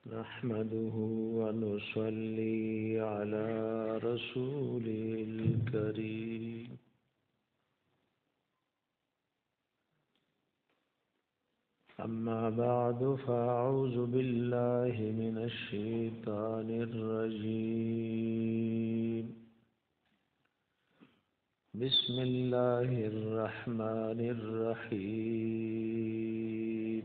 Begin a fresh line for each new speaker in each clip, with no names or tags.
نحمده ونصلي على رسوله الكريم. أما بعد فأعوذ بالله من الشيطان الرجيم. بسم الله الرحمن الرحيم.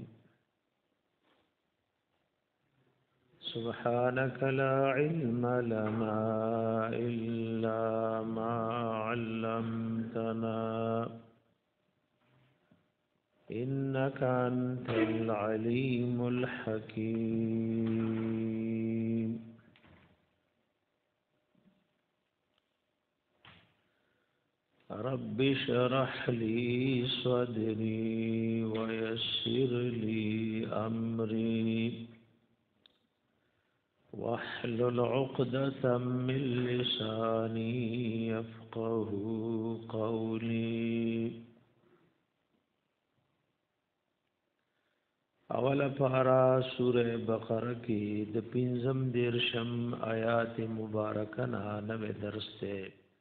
سبحانك لا علم لنا إلا ما علمتنا إنك أنت العليم الحكيم. رب اشرح لي صدري ويسر لي أمري واحلل عقدة من لساني يفقه قولي. اول پارا سورہ بقرہ کی د پنځم دیرشم آیات مبارکہ نوے درس تے.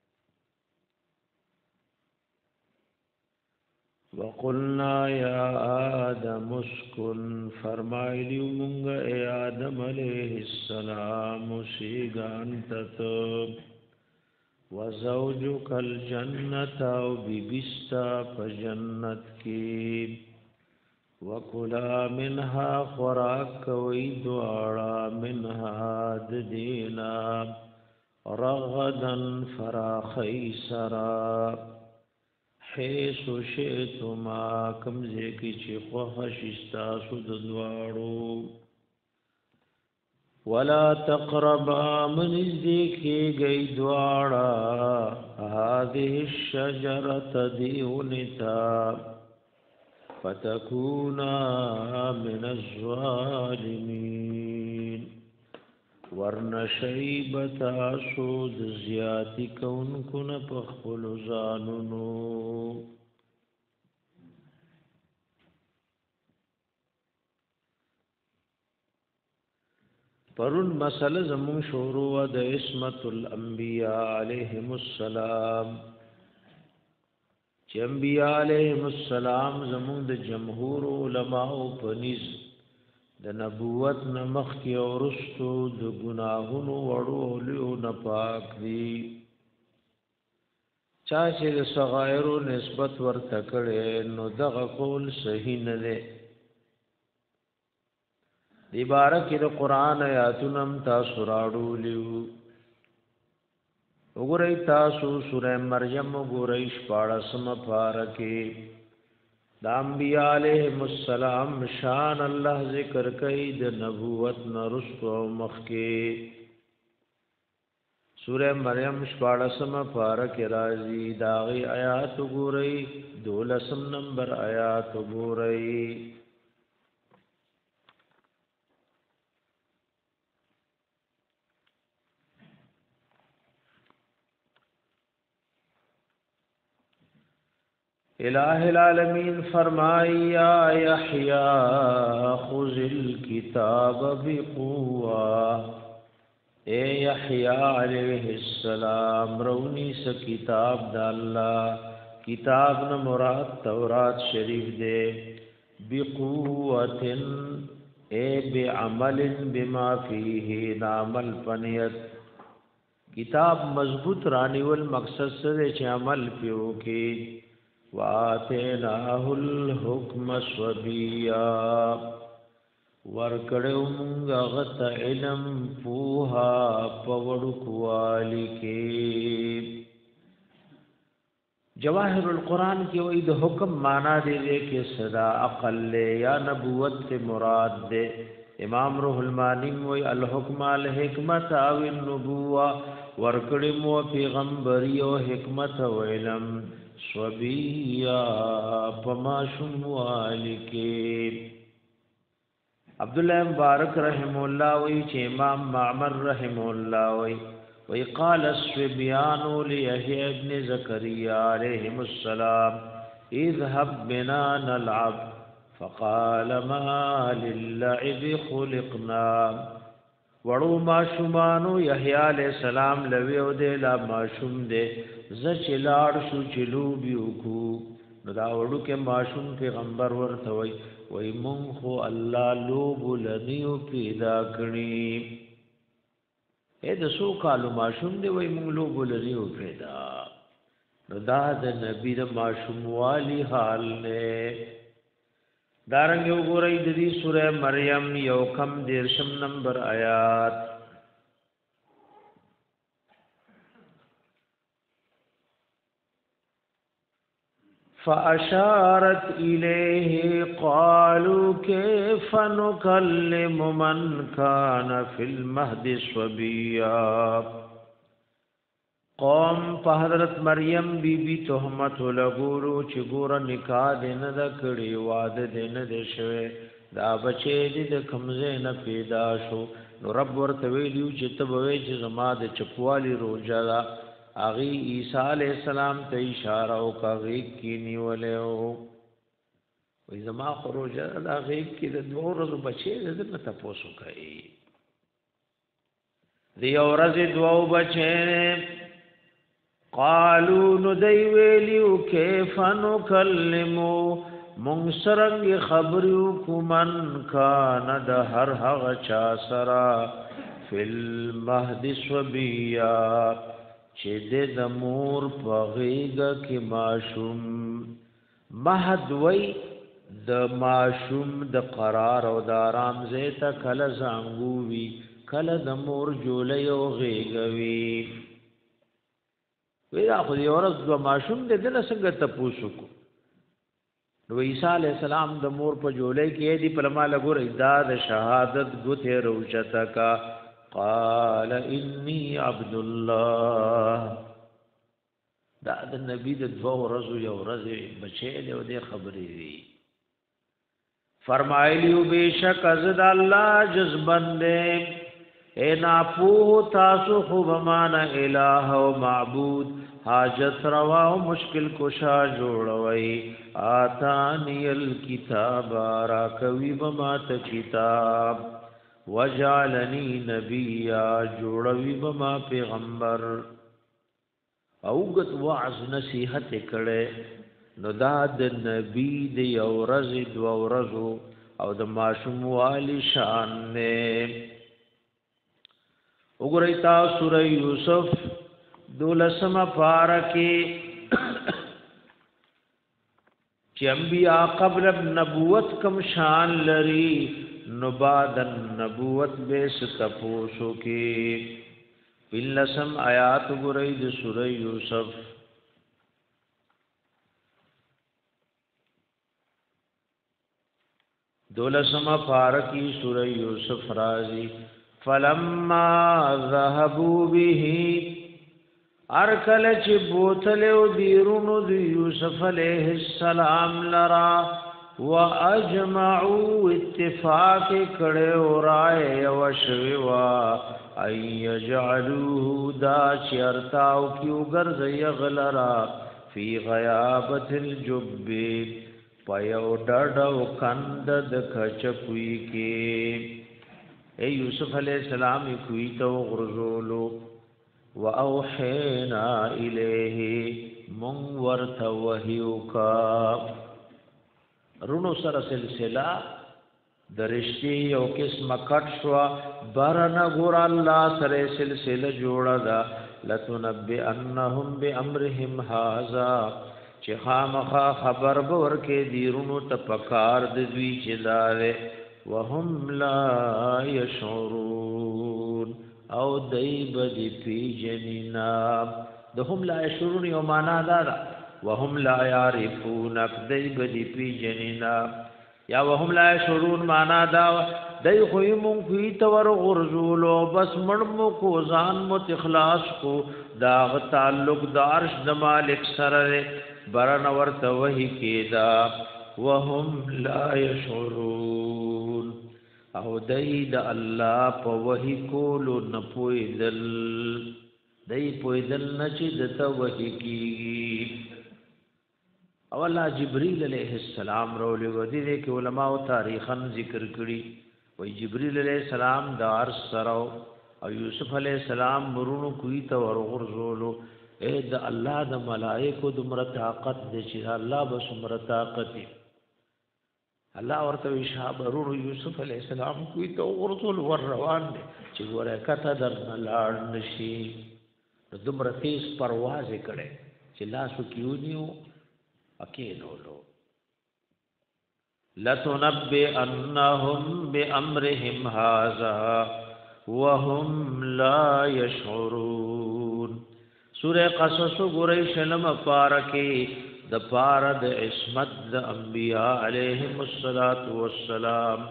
وقلنا یا آدم اسکن، فرمایلی مونږ اے آدم علیہ السلام سیگان تت وزوجک الجنت او بیبستا پجنت کی وکلا منها خوراک کوي دوارا منها دینا رغدن فراخی سرا حیث شئتما کمزے کی چی خوخشستا سود دوارو ولا تقربا منزدیکی گئی دوارا هذه الشجرة دیونتا فتكونا من الظالمين ورنشيبتا سود زیاتی کون کن پخپل زانونو. پرون مسئلہ زمون شروع د عصمت الانبیاء علیہم السلام چې انبیاء علیہم السلام زمون د جمهور علماء په نس د نبوت نمخ کې اورستو د ګناهونو وړو له نه پاک دي. چا چې د صغائرو نسبت ورته کړي نو دغه قول صحیح نه دی. دی بارک د قران آیاتونم تاسو راړولیو. وګورئ تاسو سورہ مریم وګورئ 14 پارکه د انبیاء علیہم السلام شان الله ذکر کوي د نبوت نرستو مخکې. سورہ مریم 14 پارکه راځي داغي آیات وګورئ 12 نمبر آیات وګورئ. الہ العالمین فرمائی یا یحییٰ خذ الکتاب بقوہ، اے یحییٰ علیہ السلام رونی سا کتاب دا اللہ. کتاب نہ مراد تورات شریف دے. بقوت اے بعمل بما فیہ نعمل پنیت. کتاب مضبوط رانی والمقصد سے چھ عمل پیو کی. وَآتَيْنَاهُ الْحُكْمَ صَبِيًّا ورکړو موږ غت علم پوها پوړکوالی کې. جواهر القرآن کې وې د حکم معنا دی کې صدا عقل یا نبوت سے مراد دے. امام روح المانی وې الحکم الحکمت او النبوه ورکړو مو پیغمبري او حکمت او علم صبیہ پماشم والکی. عبداللہ مبارک رحم اللہ وی چې امام معمر رحم اللہ وی قال الصبیان لیحیی ابن زکریا علیہم السلام اذهب بنا نلعب فقال ما للعب خلقنا وړو ماشومانو یحیی علیہ السلام لوی او د لا ماشوم دې ز چلاړ شو چلو بیوکو نو دا وړو کې ماشوم پیغمبر ورته وای مونږ خو الله لوب لنیو پیدا کړی اې د سو کالو ماشوم دې وای مونږ لوب لنیو پیدا نو دا د نبی د ماشوم والی حال نه دارنګ وګورئ د دې سوره مریم یو کم 13 نمبر آیات فاشارت الیه قالوا كيف نكلم من كان في المهد صبيا قوم په حضرت مریم بی بی تهمت لګورو چې ګور نکاح دین د کړي واده دین د شوه دا بچی دې د کمزې نه پیدا شو نو رب ورته ویلو چې ته به چې زما د چپوالی روزه دا اغي عیسی علی السلام ته اشاره او کوي کې نیولې وې زما روزه دا غي کې د دوه ورځې بچی دې نه تاسو کوي دی ورځې دوه بچی قالو ندی ویلیو کیف نکلمو منصرنگ خبریو کمن کان د هر حغ چا سرا فی المهد صبیا چه د مور پغیگ کی ماشوم مهد وی د ماشوم د قرار او د آرام زیتا کل زانگووی کل د مور جولی او غیگوی وی دا خو دی ورځ دو ماشوم دې دنه څنګه تپوسو کو نو عیسی علی السلام د مور په جولای کې دی په لمه لګور دا د شهادت ګوته روشته کا قال انی عبد الله دا د نبی د دو ورځو یو ورځ بچی له دې خبرې وی فرمایلیو بیشک از د الله جذبنده اے ناپوه تاسو خوب مانا الہ و معبود حاجت روا و مشکل کشا جوڑوئی آتانی الکتاب راکوی بمات کتاب وجعلنی نبی جوڑوی بما پیغمبر اوگت وعظ نصیحت کڑے نو دا د نبی دی اورز دو اورزو او د ماشوم والی شان نے وګورئ تاسو سورہ یوسف دولسم پارکی چې انبیاء قبل نبوت کم شان لري نو بعد نبوت به ستپوسو کې بلسم آیات وګورئ د سورہ یوسف دولسم پارکی سورہ یوسف رازی فلما ذهبوا به ارکل چې بوتلو دیرونو د یوسف علیہ السلام لرا واجمعوا اتفاق کړه رائے او شوا ای یجعلوه دا چرتاو کیو ګرځي غلرا فی غیابت الجب پيو ډډو کند د کچپوی کې اے یوسف علیہ السلام کوئی تو غرزولو واوحینا الیه من ورت وحیوکا رونو سره سلسله درشتي یو قسم کټ شو برنا ګور الله سره سلسله جوړا دا لتنبئنهم بامرهم هذا چې خامخا خبر به ورکې دیرونو ته پکار د دوی چې داوه وهم لا يشعرون او دای بدی پی جنینا دهم لا يشعرون یو معنا دا وهم لا يعرفون دای بدی پی جنینا یا وهم لا يشعرون معنا دا دای خو مون کوي تور غرزول بس مړمو کو ځان مو اخلاص کو دا تعلق دارش د مالک سره برن ورته وਹੀ کیدا وهم لا يشعرون او دای د الله په وਹੀ کولو نه پویدل دای پویدل نه چې د ته وਹੀ کیږي او الله جبريل علیہ السلام رولې ودی دې کې علما او تاریخن ذکر کړي وای جبريل علیہ السلام د عرش سره او یوسف علیہ السلام مرونو کوي ته ورغورځولو اے د الله د ملائکه د مر طاقت دې چې الله بس مر طاقت الله ورته شهاب ورونو یوسف علیہ السلام کوي ته ورغورځول ور روان دي چې ورکته در لاړ نشي د دمر تیز پرواز کړي چې لاسو کیونیو اکیلولو لتنبئنهم بأمرهم هذا وهم لا يشعرون سورہ قصص گورئی شلم پارکی د پارد عصمت د انبیاء علیہم الصلوۃ والسلام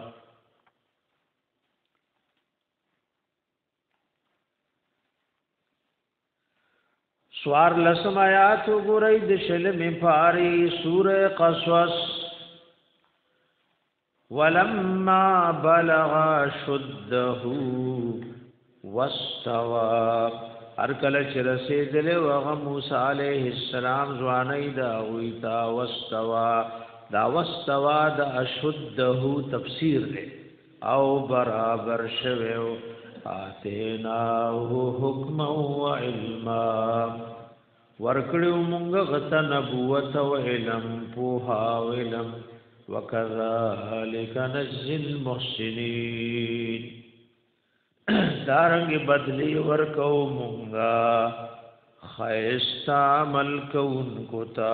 سوار لسم آیات گورئی د شلم پاری سورہ قصص ولما بلغ شده واستوى هر کله چې رسیدل وغه موسی علیہ السلام ځواني دا ویتا واستوى د اشده تفسیر دی او برابر شوه آتیناه حکم و علما ورکړو مونږ غته نبوت او علم په علم وکذالک نجزی المحسنین دارنګ بدلی ورکو مونږه خیستا عمل کوونکو تا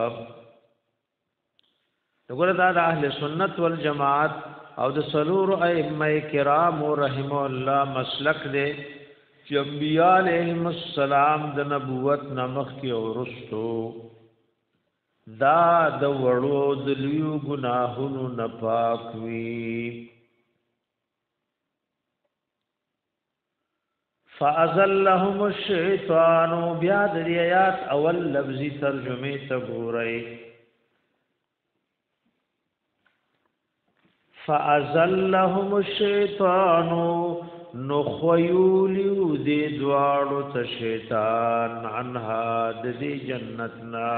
وګوره دا د اهل سنت والجماعت او د سلور ائمه کرام رحم الله مسلک دے چې انبیاء علیهم السلام د نبوت نمخ کې اورستو دا د وړو د لیو گناهونو نپاک وی فازلهم الشیطان بیا د آیات اول لفظي ترجمه ته ګورئ فازلهم الشیطان نخویولیو دی دوارو تا شیطان عنها دی جنتنا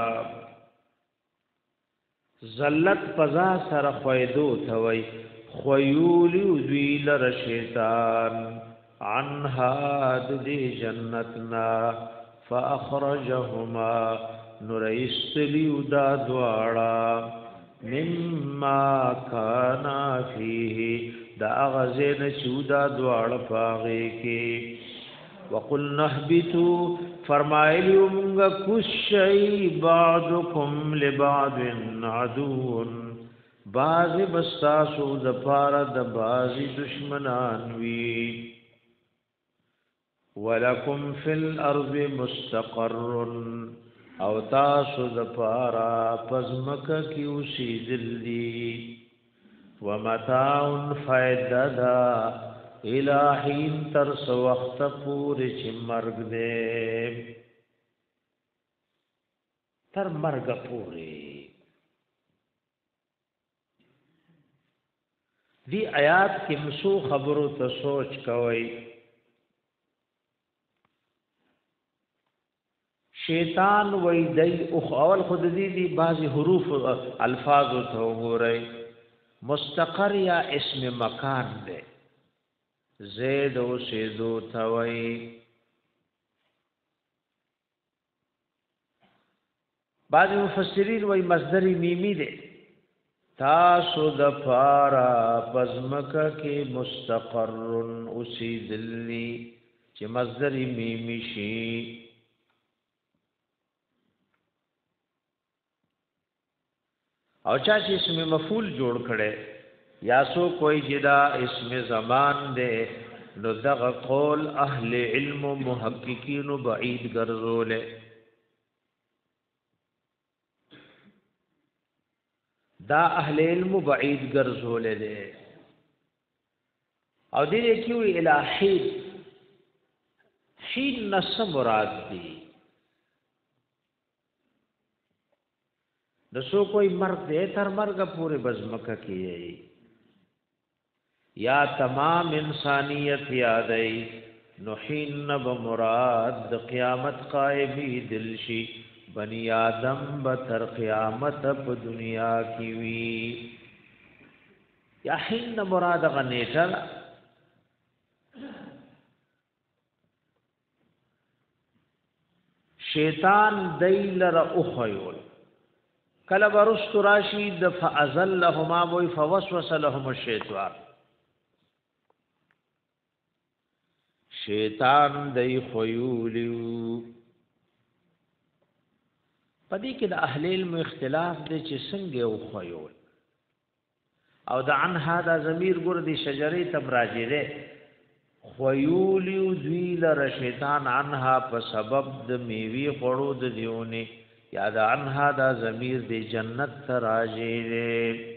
زلت پزا سر خویدو توی خویولیو دوی لر شیطان عنها دی جنتنا فاخرجهما نرئیستلیو دا دوارا مما کانا فیه دا غزین چودا دوار پاغی کی وقل نحبتو فرمائلیو منگا کشی بعضکم لبعض عدون بعض بستاسو دپارا دبازی دشمنانوی ولکم فی الارض مستقر او تاسو دپارا پزمک کیو سیدل دی ومتاع فائددا الہین ترس وقت پوری چی مرگ دے تر مرگ پوری دی آیات کی مسو خبرو تا سوچ کوئی شیطان وی دی اول خود دی بعضی حروف الفاظ تو ہو رہی مستقر یا اسم مکان دے زید و سیدو تھوئی بعض مفسرین وی مصدر میمی دے تاسو دپارا پزمکا کی مستقرن اسی دلی چی مصدر میمی شی او چا چې اسم مفعول جوړ کړي یا سو کوئی جدا اسم زمان دے نو دغه قول اهل علم و محققین بعید ګرځولې دا اهل علم بعید ګرځولې دي او دې کیو الہی حین نس مراد دی دسو کوئی مرد دے تر مرگ پورے بزمکہ کیے یا تمام انسانیت یادئی نحین نب مراد قیامت قائمی دلشی بنی آدم به تر قیامت په دنیا کې وی یا حين مراد غنیټه شیطان دیلر اخیول کله برست راشی د فازلهما و فوسوس لهم الشیطان شیطان دی خیولیو پدې کې د اهل علم اختلاف دی چې څنګه او خیول او د عنها د ضمیر ګور دی شجرې تبراجه ده خیولیو دوی لر شیطان عنها په سبب د میوي خړو د دیونه یا د عنها د ضمیر دی جنت تراجه ده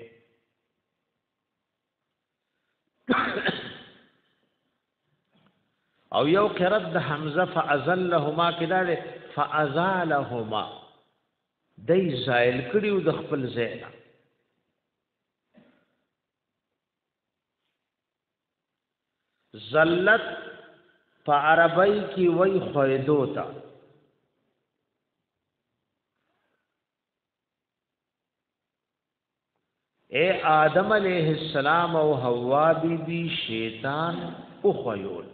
او یو قرد د حمزه فازلهما کدا ده فازالهما دای زائل کړیو د خپل زینا زلت په عربی کې وای خویدو تا اے آدم علیہ السلام او حوا بی بی شیطان او خیول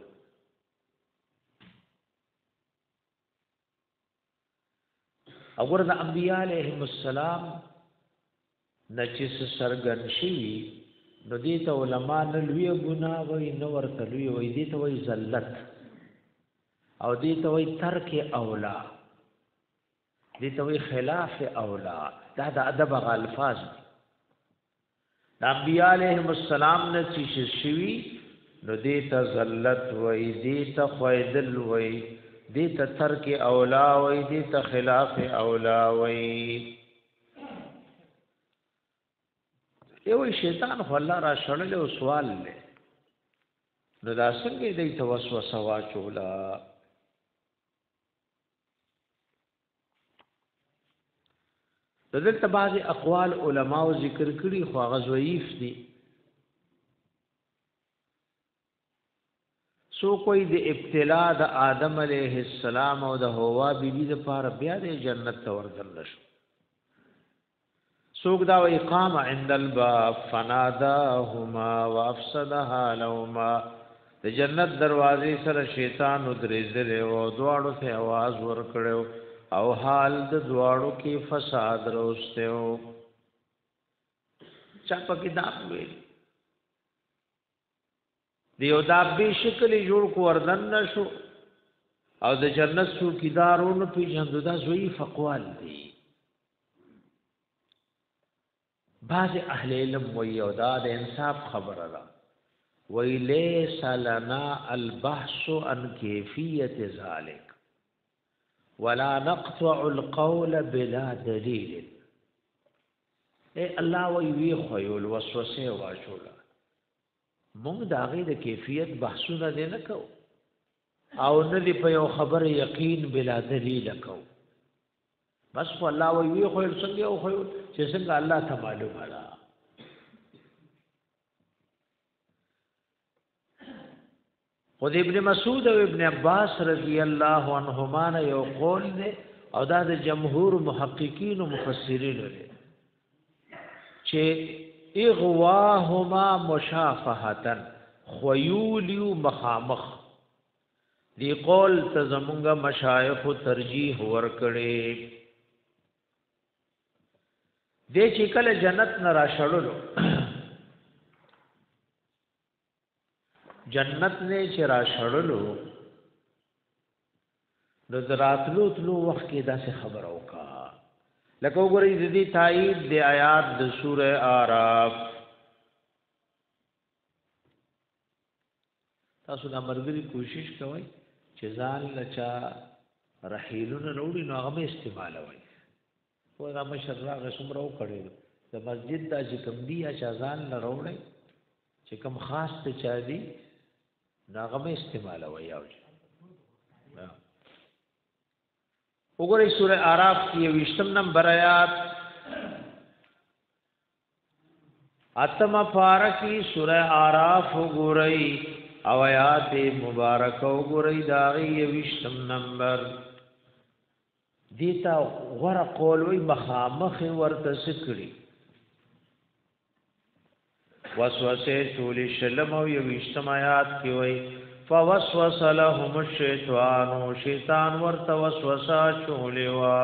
اور د انبیاء علیهم السلام نچس سرګن شي نو دې ته علما نه لوی ګناه وای نو ورته لوی وای دې ته وای زلت او دې ته وای ترک اولا دې ته وای خلاف اولا دا د ادب غ الفاظ د انبیاء علیهم السلام نه چې شي نو دې ته زلت وای دې ته خویدل وای دې ته ترک اولا وای دې ته خلاف اولا وای یو شیطان خو الله را شړل او سوال لې نو دا څنګه دې ته وسوسه واچولا دلته بعض اقوال علما او ذکر کړي خو هغه ضعیف دي سو کوئی د ابتلا د آدم علیہ السلام او د حوا بیبي د پاره بیا د جنت ته ورغل شو سوق دا اقام عند الباب فناداهما وافسدها لهما د جنت دروازې سره شیطان درېدل او دواړو ته आवाज ورکړو او حال د دواړو کې فساد روستو چا پکې دا ویل دیو دا به شکل جوړ کو وردن نشو او د جنت څوکیدارونو پیژندو دا ضعیف اقوال دي بعض اهل علم وی او دا د انصاف خبره ده وی لیس لنا البحث عن کیفیت ذلك ولا نقطع القول بلا دلیل اے الله وی خیول وسوسه واچولا مونږ دا غي د کیفیت بحثونه نه کو او نه دی په یو خبر یقین بلا دلیل کو بس خو الله وی خو څنګه او خو چې څنګه الله ته معلوم الا خود ابن مسعود او ابن عباس رضی الله عنهما نه یو قول دی او دا د جمهور محققین او مفسرین لري چې اغواهما مشافهه خيوليو مخامخ دی قول ته زمونږ مشایخ ترجیح ورکړي دې چې کله جنت نه راشړلو جنت نه چې راشړلو د راتلو تلو وخت کې داسې خبر اوکا لکه وګورئ د دې تایید د آیات د سوره اعراف تاسو د مرګري کوشش کوئ چې ځان لچا رحیلونه وروړي نو هغه استعمالوي خو هغه مشرغه سمرو کړي د مسجد د چې کوم دی چې ځان لروړي چې کوم خاص ته چا دی هغه استعمالوي او وګورئ سوره اعراف کې 20 نمبر آیات اتمه پارکی سوره اعراف وګورئ او آیات مبارک وګورئ دا 20 نمبر دیتا غره قول وی مخامخ ورته سکړي وسوسه چولی شلم او یو اجتماعات کی وی فوسوس لهم الشیطان شیطان ورته وسوسه چولی وا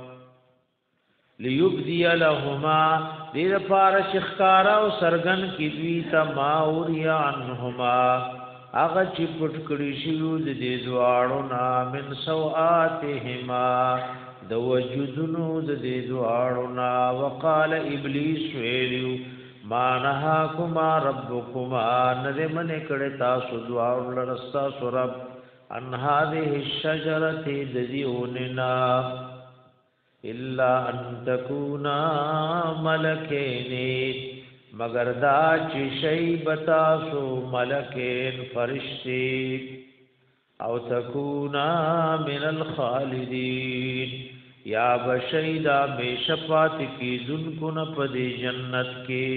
لیبدی لهما دیر پار شخکارا او سرگن کی دوی تا ما اوریا عنهما اغا چی پٹکڑی شیو دی دوارو نا من سوآتهما دو وجودنو دی دوارو نا وقال ابلیس ویلیو ما نهاکما ربکما ندے من کڑتا سدوارو لرستا سرب ان هذه الشجرة دزیوننا الا ان تکونا ملکین مگر دا چی شی بتاسو ملکین فرشتی او تکونا من الخالدین یا بشیدا میشفات کی دن کن پدی جنت کی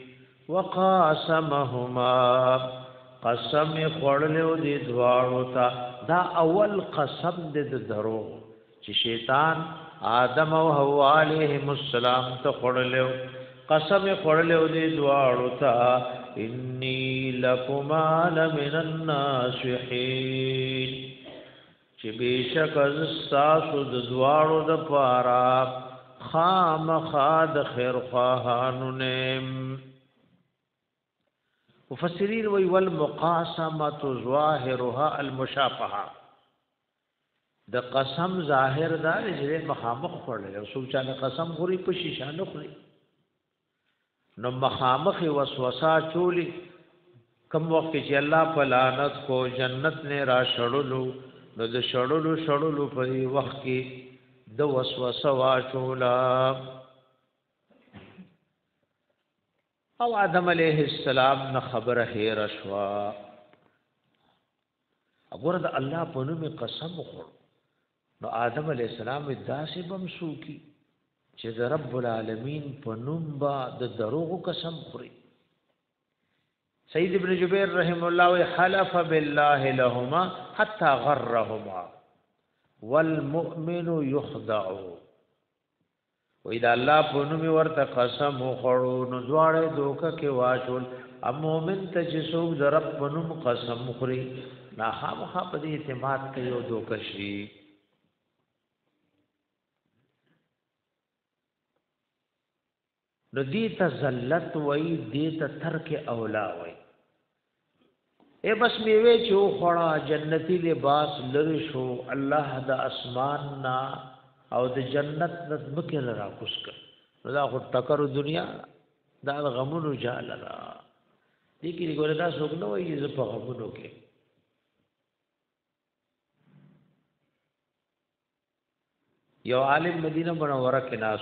وقاسمهما قسم خوڑلیو دی دوارو تا دا اول قسم دی درو چی شیطان آدم او حوا علیہم السلام ته خړلو قسم خړلو دې دواړو ته انی لکما لمن الناصحین چې بشک از تاسو د دواړو د پارا خامخاد خیر خواهانم مفسرین وی والمقاسمه ظاهرها المشافهه د قسم ظاهر دا چې مخامخ خورل او سوچا نه قسم خوري په شیشه نه خوري نو مخامخ وسوسه چولی کم وخت چې الله په لعنت کو جنت نه را شړلو نو د شړلو په وخت کې د وسوسه واچولا او آدم علیہ السلام نه خبره هیر شوا وګوره د الله په نوم قسم خور نو آدم علیہ السلام داسې بمسو کی چې د رب العالمین په نوم با د دروغ قسم خوري سید ابن جبیر رحم الله حلف بالله لهما حتى غرهما والمؤمن يخدع و اذا الله په نوم ورته قسم خورو نو دواړه دوکه کې واچول ا مؤمن ته چې څوک د رب په نوم قسم خوري نا خامخا په دې اعتماد کوي او دوکه شي نو دیتا ذلت وای دیتا ترک اولا وای اے بس میوه چو خورا جنتی لباس لری شو الله د اسمان نا او د جنت نسبکه لرا کوسک نو دا خو ټکر دنیا دا غمونو جال را دې کې ګوره دا څوک نو وای ز په غمونو کې یو عالم مدینه منوره کې ناس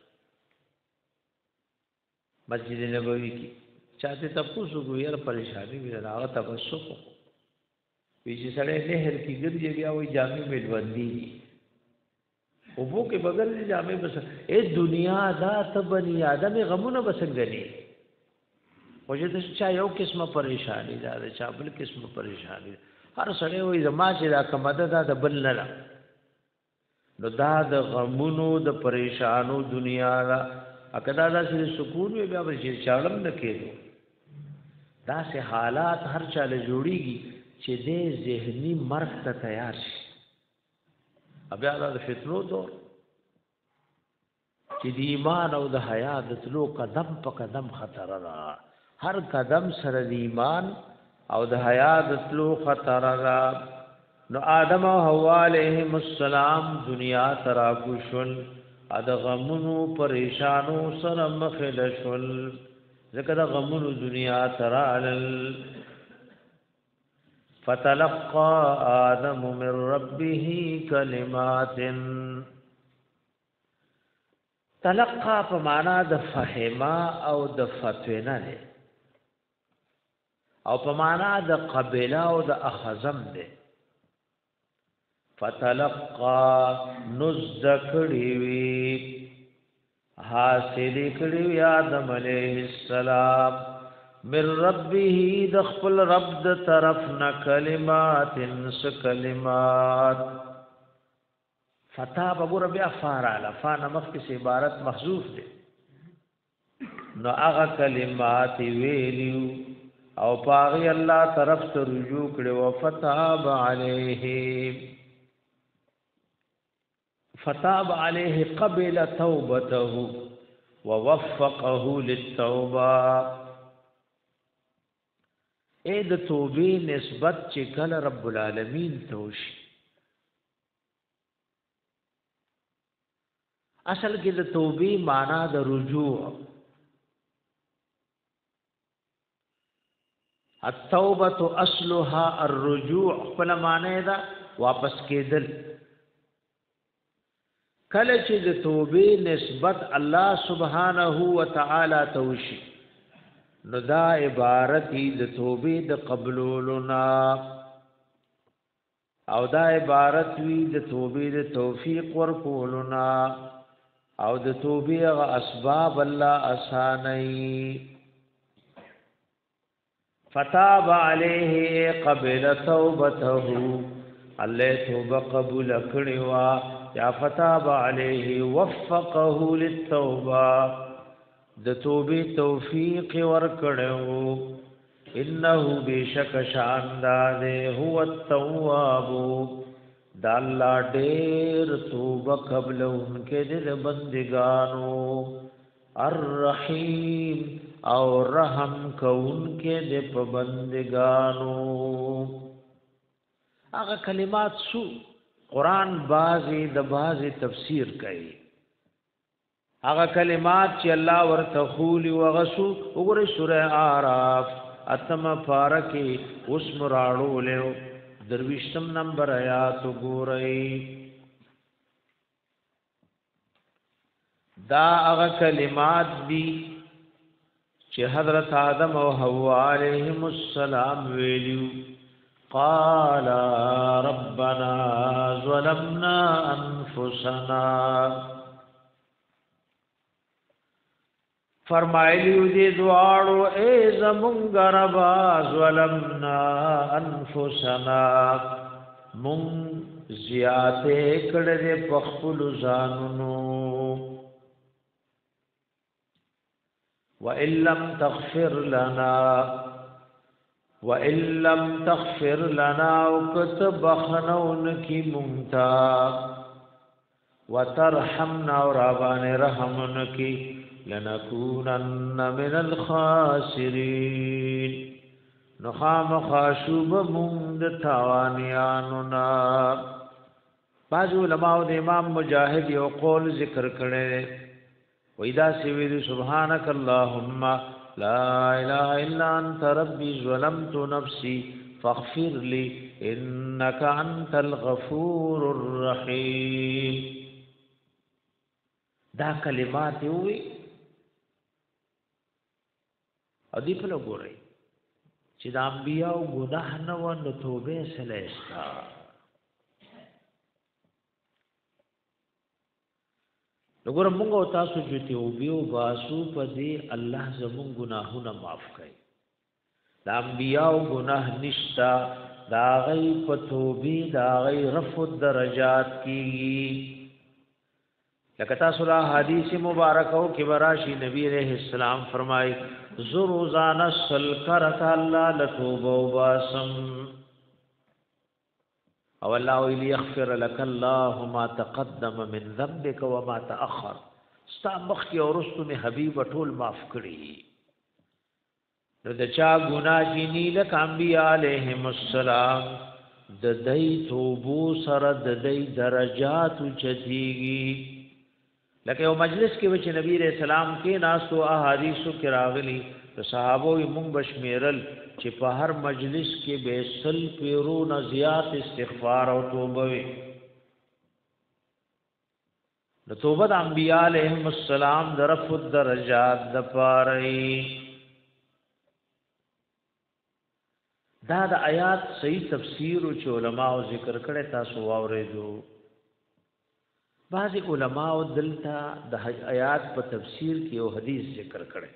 مسجد نبوی کی چاہتے تپوسو کو یار پریشانی بھی رہا آغا تبسو کو پیچھے سڑے نہر کی گرجے بیا وہی جامع ملوندی اوبو کے بغیر جامع بس اے دنیا دا تبنی آدم غمون بسنگنی مجھے تو چاہ یو قسم پریشانی دا چاہ بل قسم پریشانی ہر سڑے وہی زما چې دا کمدد دا بل نلا نو دا د غمونو د پریشانو دنیا دا اکدا دا سره سکون وي بیا به چاړم نه کېدو دا سه حالات هر چاله جوړیږي چې دې ذهني مرګ ته تیار شي بیا دا فتنو دور چې د ایمان او د حیا د تلو قدم په قدم خطر را هر قدم سره د ایمان او د حیا د تلو خطر را نو آدم او حوا علیهم السلام دنیا ترا کوشل اد غمونو پریشانو سره مخل شول ذکر غمونو دنیا ترال فتلقى آدم من ربه كلمات تلقى په معنا د فهما او د فتوینا ده او په معنا د قبلا او د اخذم ده فتلقى نزدکڑی وی حاصل کړي آدم علیہ السلام من ربه دخل رب د طرف ن کلمات انس کلمات فتاب ابو ربيع فارا فانا مخکې عبارت محذوف دي نو هغه کلمات ویلیو او پاغي الله طرف ته رجوع کړي او فتاب عليه قبل توبته ووفقه للتوبه اې د توبې نسبت چې کله رب العالمین ته وشي اصل کې د توبې معنا د رجوع التوبه اصلها الرجوع خپل معنی دا واپس کېدل کله چې د توبې نسبت الله سبحانه و تعالی ته وشي نو دا عبارت د توبې د قبولنا او دا عبارت وی د توبې د توفیق ورکولنا او د توبې غ اسباب الله اسانای فتاب عليه قبل توبته الله توبه قبول کړي وا یا فتاب عليه وفقه للتوبه د توبې توفیق ورکړو انه بشک شاندار هو التواب د الله ډېر توبه قبل انکه د بندگانو الرحیم او رحم کونکه د بندگانو هغه کلمات سو قران بازي د بازي تفسیر کوي هغه کلمات چې الله ورته خولي وغسو وګورئ سوره اعراف اتم فارکی اوس مراړو له درويشتم نمبر آیات وګورئ دا هغه کلمات دي چې حضرت آدم او حوا علیهم السلام ویلو قال ربنا ظلمنا انفسنا فرمایلیو دې دعاړو اے زمونږ ربا ظلمنا انفسنا مون زیاته کړه په خپل ځانونو وَإِن لَّمْ تَغْفِرْ لَنَا وَكَتَبْخَنَوْنَ كِي مُمْتَا وَتَرْحَمْنَا وَرَابَانِ رَحْمُنَ كِي لَنَكُونَنَّ مِنَ الْخَاسِرِينَ نخام خاشوب مند تاوانیانونا بعض علماء د امام مجاهد یو قول ذکر کړي وَإِذَا سِوِدُ سُبْحَانَكَ اللَّهُمَّ لَا إِلَهَ إِلَّا أَنْتَ رَبِّي ظَلَمْتُ نَفْسِي فَاغْفِرْ لِي إِنَّكَ أَنْتَ الْغَفُورُ الرَّحِيمُ دا کلمات وي او دی په لګوري چې د انبیاء ګناه نه و نو توبه سره استا وګوره موږ او تاسو چې توبه واسو په دې الله زموږ ګناهونه معاف کړي د انبیاء ګناه نشتا دا غي په توبه دا غي رفع درجات کیږي لکه تاسو را حدیث مبارکو کې وراشي نبی عليه السلام فرمای زروزان سل کرت الله لتوبه واسم او الله ویلی یغفر لك الله ما تقدم من ذنبك وما تاخر ستا مخکې او وروسته می حبیب ټول معاف کړي نو د چا ګناه جنې لکه انبیاء علیهم السلام د دې توبو سره د دې درجات چتیږي لکه یو مجلس کې چې نبی رسول الله کې ناسو احادیثو کې راغلي صحابو یې مونږ بشمیرل چې په هر مجلس کې به سل پیرو نه زیات استغفار او توبه وي د توبه د انبیاء علیهم السلام د رفع درجات د پاره دا د آیات صحیح تفسیر او علماء ذکر کړي تاسو واورېدو بعض علماء دلته د آیات په تفسیر کې یو حدیث ذکر کړي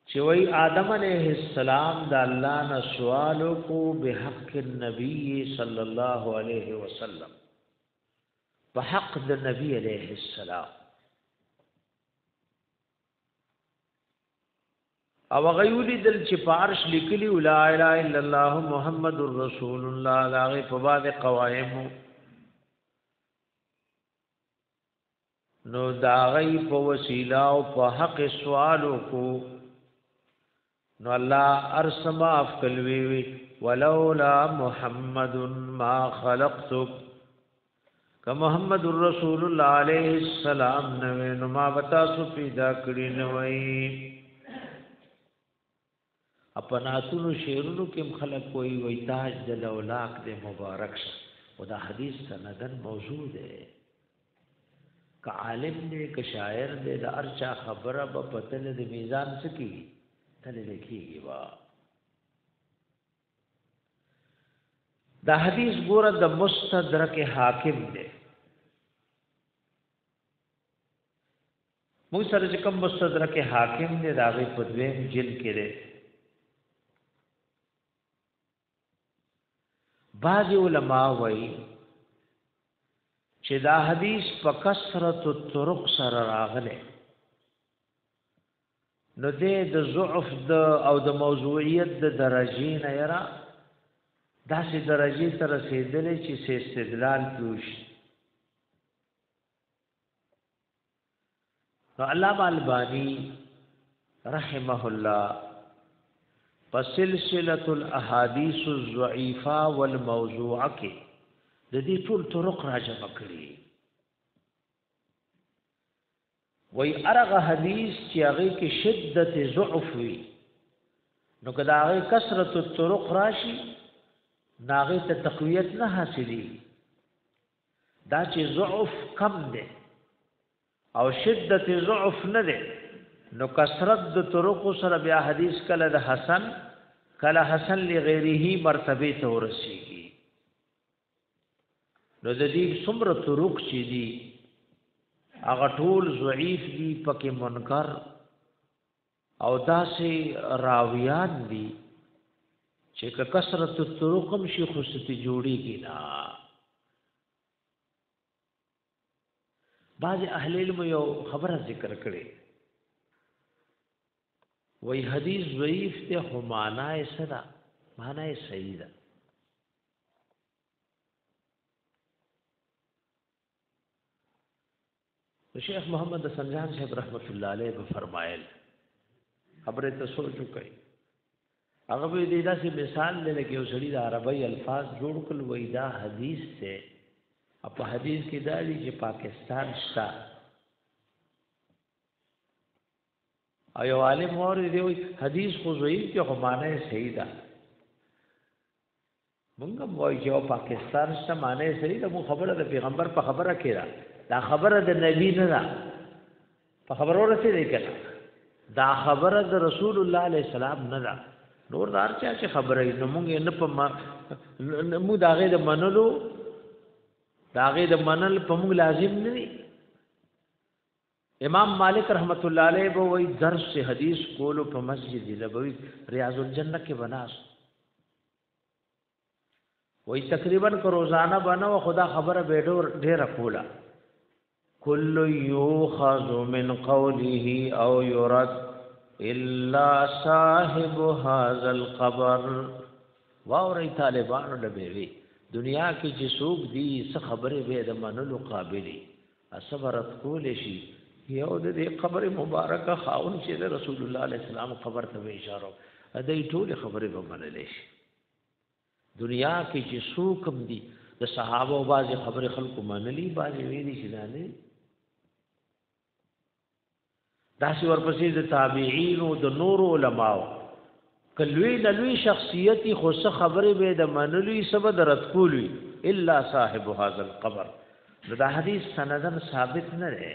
چې وای آدم علیہ السلام د الله نه سوال کو به حق النبی صلی الله علیه وسلم په حق د نبی علیہ السلام او غیولی دل چې پارش لیکلی لا اله الا الله محمد رسول الله لاغه په بعد قوایم نو داغی په وسیله او په حق سوال کو نو الله ارسما افکلوی ولولا محمد ما خلقتك که محمد رسول الله علیه السلام نو ما بتا سو پیدا کړی نو وای اپناتونو شیرونو کې خلق کوئی وای تاج د لولاک د مبارک شه او دا حدیث سندن موجود ہے که عالم دې که شاعر دې د ارچا خبره په پتل د میزان سکی تل لیکيږي وا دا حدیث ګوره د مستدرک حاکم دی موږ سره چې کوم مستدرک حاکم دی دا غي په دویم جلد کې دی بعض علماء وایي چې دا حدیث په کثرت الطرق سره راغله نو دې د ضعف د او د موضوعیت د درجې نه یرا داسې درجې ته رسیدلې چې سه استدلال پیوش نو علامه البانی رحمه الله فسلسله الاحاديث الضعيفه والموضوعه کې د دې ټول طرق راجمع کړي وای ارغه حدیث چې هغه کې شدت ضعف وي نو کدا هغه کثرت الطرق راشي ناغه ته تقویت نه حاصلي دا چې ضعف کم دی او شدت ضعف نه دی نو کثرت د طرق سره بیا حدیث کله د حسن کله حسن لغیره مرتبه ته ورسیږي نو د دې څومره طرق چې دي هغه ټول ضعیف دي پکې منکر او داسې راویان دي چې کثرت الطرق هم شي خصوصي جوړیږي نه بعض اهل علم یو خبره ذکر کړي وای حدیث ضعیف ته هم معنی صدا معنی صحیح ده شیخ محمد سنجان صاحب رحمت الله علیه به فرمایل خبره ته سوچو کوي هغه به دې داسې مثال لري کې اوسړي د عربی الفاظ جوړ کړل وای دا حدیث ته په حدیث کې دا دی چې پاکستان شتا ایو عالم اور دی وای حدیث خو ضعیف کې خو معنی صحیح ده مونږ وای چې پاکستان شتا معنی صحیح ده مو خبره د پیغمبر په خبره کې دا خبره د نبی نه ده په خبر ورسېږي کنه دا خبره د رسول الله علیه السلام نه ده نور دار چې خبره یې موږ نه په مو داغه د منلو داغه د منل په موږ لازم نه دي امام مالک رحمت الله علیه به وی درس حدیث کولو په مسجد نبوی ریاض الجنه کې بناس وی تقریبا کو روزانه بنو خدا خبره به ډېر کولا کل یوخذ من قوله او يرد الا صاحب هذا القبر واوري طالبانو لبوي دنیا کې چې څوک دي څه خبره به د منلو قابلیت صبرت کول شي یو د قبر مبارکه خاون چې رسول الله علیه السلام قبر ته اشاره ادي ټول خبره به منل شي دنیا کې چې څوک دي د صحابه او باز خبره خلکو منلي باز ویلي شي نه داسې ورپسې د تابعین او د نور علماء کلوی نلوی شخصیتی خو څه خبره به د منلوی سبب رد کولی الا صاحب هذا القبر دا حدیث سندن ثابت نه ده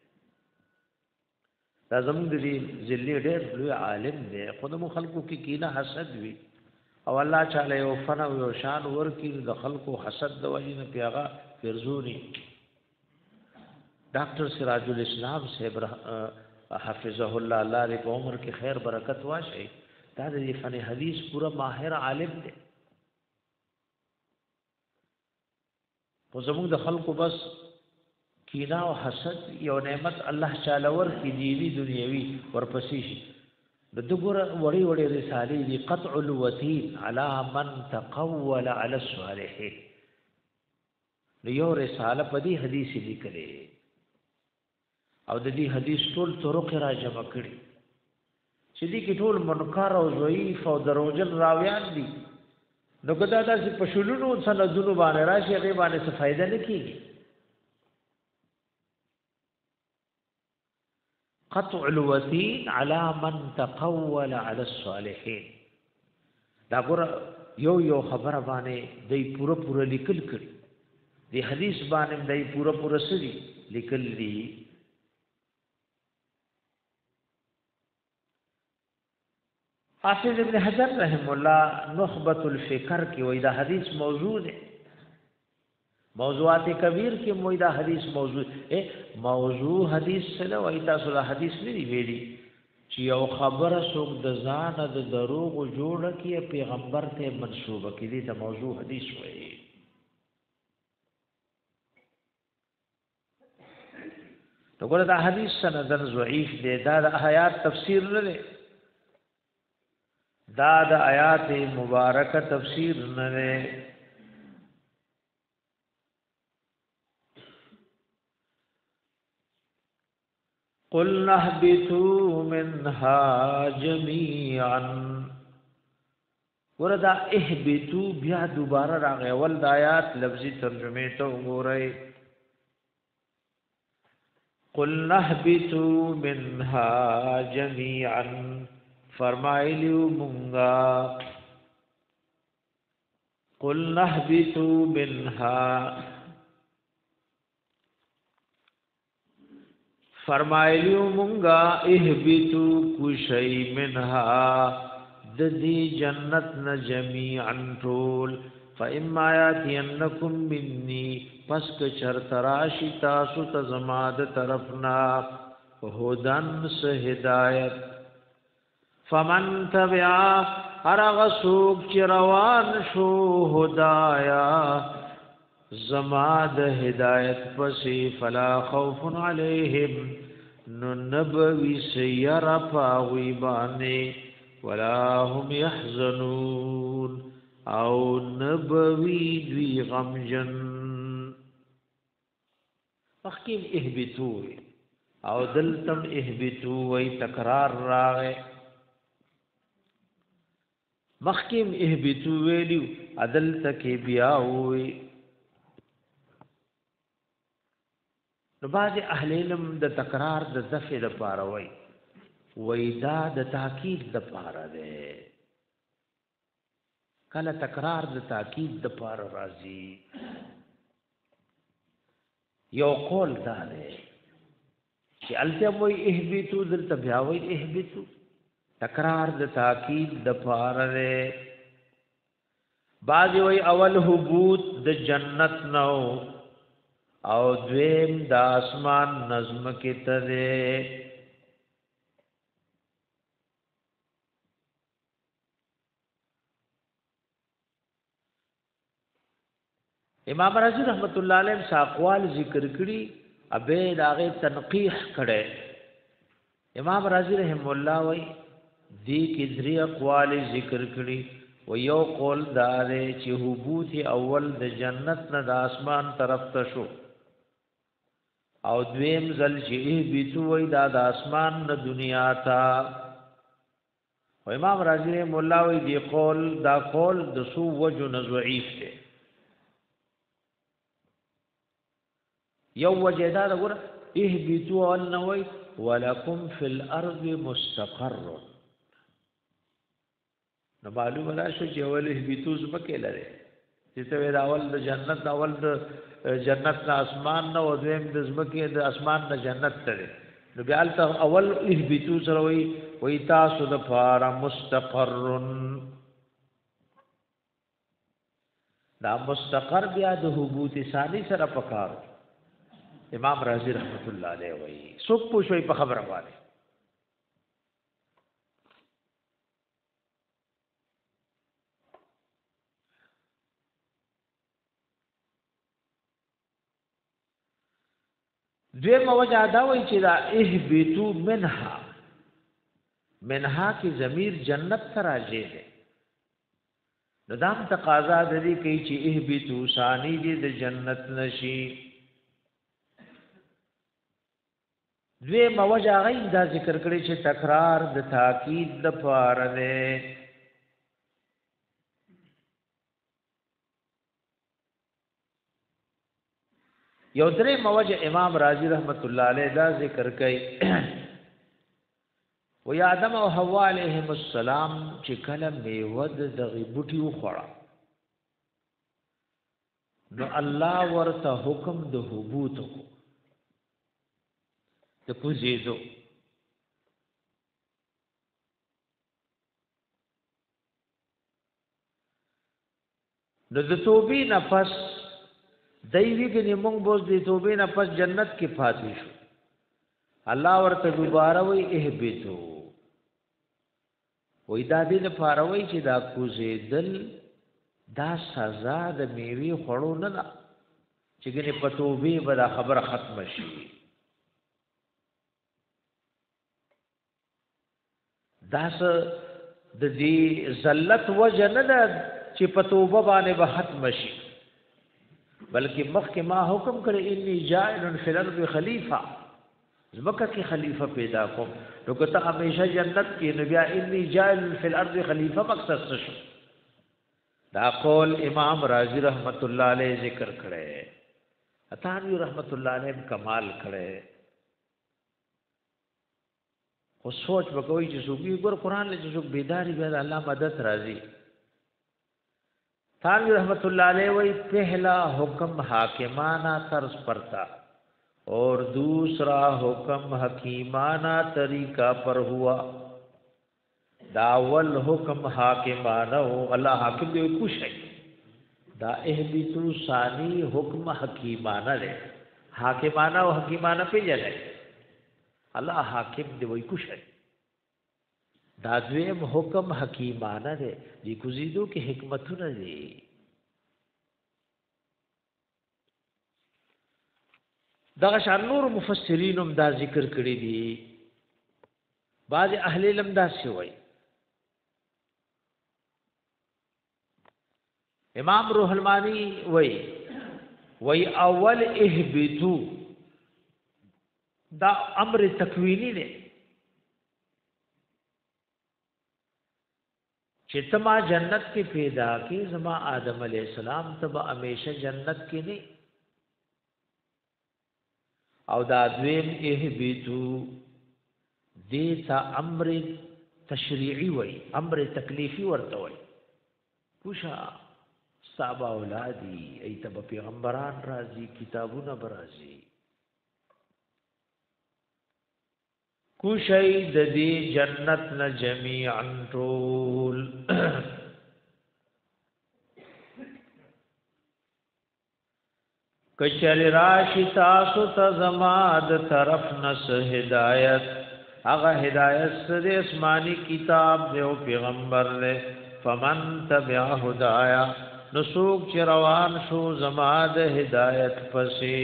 دا زموږ دی ذلی ډېر لوی عالم دی خودمو خلقو کې کینه حسد وی او الله تعالی یو فن او یو شان ورکی د خلقو حسد د وجې نه پیغا فرزونی ډاکټر سراج الاسلام صاحب حفظه الله، الله دې په عمر کې خیر برکت واچي، دا د فن حدیث پورا ماهر عالم دی. خو زموږ د خلکو بس کینا او حسد یو نعمت الله تعالی ورکړي دینی دنیوي ورپسې شي. د دغه وړي وړي رسالې دي قطع الوتين على من تقول على الصالحين. یو رساله په دې حدیث لیکلې او د دې حدیث ټول طرق را جمع کړي چې دې کې ټول منکر او ضعیف او دروژن راویان دي. نو کدا داسې په شلونو سندونو باندې راشي هغه باندې څه فائدہ نه کیږي. قطع الوتين على من تقول على الصالحين. دا ګور یو خبره باندې دای پوره لیکل کړي، دی حدیث باندې دای پوره سړي لیکل دي. حافظ ابن حجر رحم الله نخبۃ الفکر کې وای دا حدیث موضوع ده. موضوعات کبیر کې وای دا حدیث موضوع حدیث سره وای تاسو دا حدیث نه دی ویلي چې یو خبره څوک د ځان د دروغ جوړه کې پیغمبر ته منسوبه کړي دا موضوع حدیث وای. وګوره دا حدیث سندن ضعیف دی، دا د آیات تفسیر نه دی، دا د آیات مبارکه تفسیر نه دی. قل اهبطوا منها جميعا. وردا اهبطوا بیا دوباره راغی ول د آیات لفظي ترجمه ته وګورئ. قل اهبطوا منها جميعا فرمایلیو مونگا. قل اهبطوا منها فرمایلیو مونگا اهبطوا کشی منها ددی جنت ن جميعا طول فإما يأتينكم مني پس که چرتراشی تاسو تزماد طرفنا هدن سه هدایت فمن تبع ارغسوک چروان شو هدایا زماد هدایت پسی فلا خوف علیہم ننبوی سیر پاوی بانے ولا هم يحزنون او نبوی دوی غمجن. مخکیم اهبتو او دلتم اهبتو وی تکرار راغے. مخکیم اهبتو ویلیو عدل تکی بیاوی. نو بعض اهل علم د تکرار د دفع د پاره وی دا د تاکید د پاره ده. کله تکرار د تاکید د پاره راځي یو قول دا ده چې الته وی اهبتو دلته بیا وی اهبتو تکرار د تاکید د پاره ده. بعض وی اول حبوط د جنت نو او دویم د اسمان نظم کې تده. امام رازی رحمت الله علیه ساقوال ذکر کړي ابه داغه تنقیح کړي. امام رازی رحم الله وای دی کې درې اقوال ذکر کړي و یو قول دار چې حبوط اول د جنت نه د اسمان طرف ته شو او دویم ځل چې بیتو وای د اسمان نه دنیا تا. و امام رازی رحم الله وای دی قول دا قول د سو وجه ضعیف دی. یو وجه دا وګوره اهبطوا النوي ولکم فی الارض مستقر. نو معلومه ده چې اول اهبطوا زمکه لري چې ته دا اول د جنت اول د جنت نه اسمان نه او دویم د زمکه د اسمان نه جنت ته. نو بیا اول اهبطوا سره وی تاسو د فار مستقر. دا مستقر بیا د حبوط ثانی سره پکارو. امام رازی رحمت الله علیه وی سوک پوښوي په خبره باندې دوی موجه دا وی چې دا اهبتو منها کی ضمیر جنت تراجه ده نو دام تقاضا د دې کوي چې اهبتو ثانی دې د جنت نشي دوی موجه غي دا ذکر کړی چې تکرار د تاکید د پاره ده یو درې موجه امام رازی رحمت الله علیه دا ذکر کوي و یا آدم او حوا علیهم السلام چې کله میود د غیبوټي وخوړه نو الله ورته حکم د حبوت کو د کوزیدو نو د توبې نفس دایوی کې موږ بوز د توبې نفس جنت کې فاتح شو الله ورته دوباره وی اهبتو وې دا دې لپاره وای چې دا کوزیدل دا سزا د میوي خړو نه ده چې ګنې پتوبې به دا خبره ختم شي دا څه د دې ذلت وجه نه ده چې پتوبه باندې به ختم شي بلکې مخکې ما حکم کړی انی جاعل فی الارض خلیفہ زمکه کې خلیفہ پیدا کوم نو کته همیشه جنت کې نو بیا انی جاعل فی الارض خلیفہ مقصد څه شو دا قول امام رازی رحمت الله علیه ذکر کړي عطاوی رحمت الله علیه کمال کړي خو سوچ وکوي چې څوک ګور قران له څوک بیداری به الله مدد راځي عطاوی رحمت الله علیه وی پہلا حکم حاکمانہ طرز پر تھا اور دوسرا حکم حکیمانہ طریقہ پر ہوا داول حکم حاکمانہ اللہ حاکم دے کچھ ہے دا اہبتو ثانی حکم حکیمانہ دے حاکمانہ و حکیمانہ پہ جلے اللہ حاکم دے وہی کچھ ہے دا دویم حکم حکیمانہ دے دی گزیدو کی حکمتو نہ دے دغه شان نور مفسرین هم دا ذکر کړی دي بعض اهل علم دا شوی امام روح المانی وی اول اهبتو دا امر تکوینی دی چې تما جنت کې پیدا کی زما آدم علیہ السلام تبا همیشه جنت کې نه او دا دویم اهبتو دیتا امر تشریعی وی امر تکلیفی ورته وی کوشا صحابه اولادی ایتب پیغمبران راضی کتابونه برازی کوشای د دې جنت نه جميعا طول کچل راشی تاسو تزماد طرف نس ہدایت اغا ہدایت سد اسمانی کتاب دیو پیغمبر دے فمن تبع ہدایا نسوک چروان شو زماد ہدایت پسی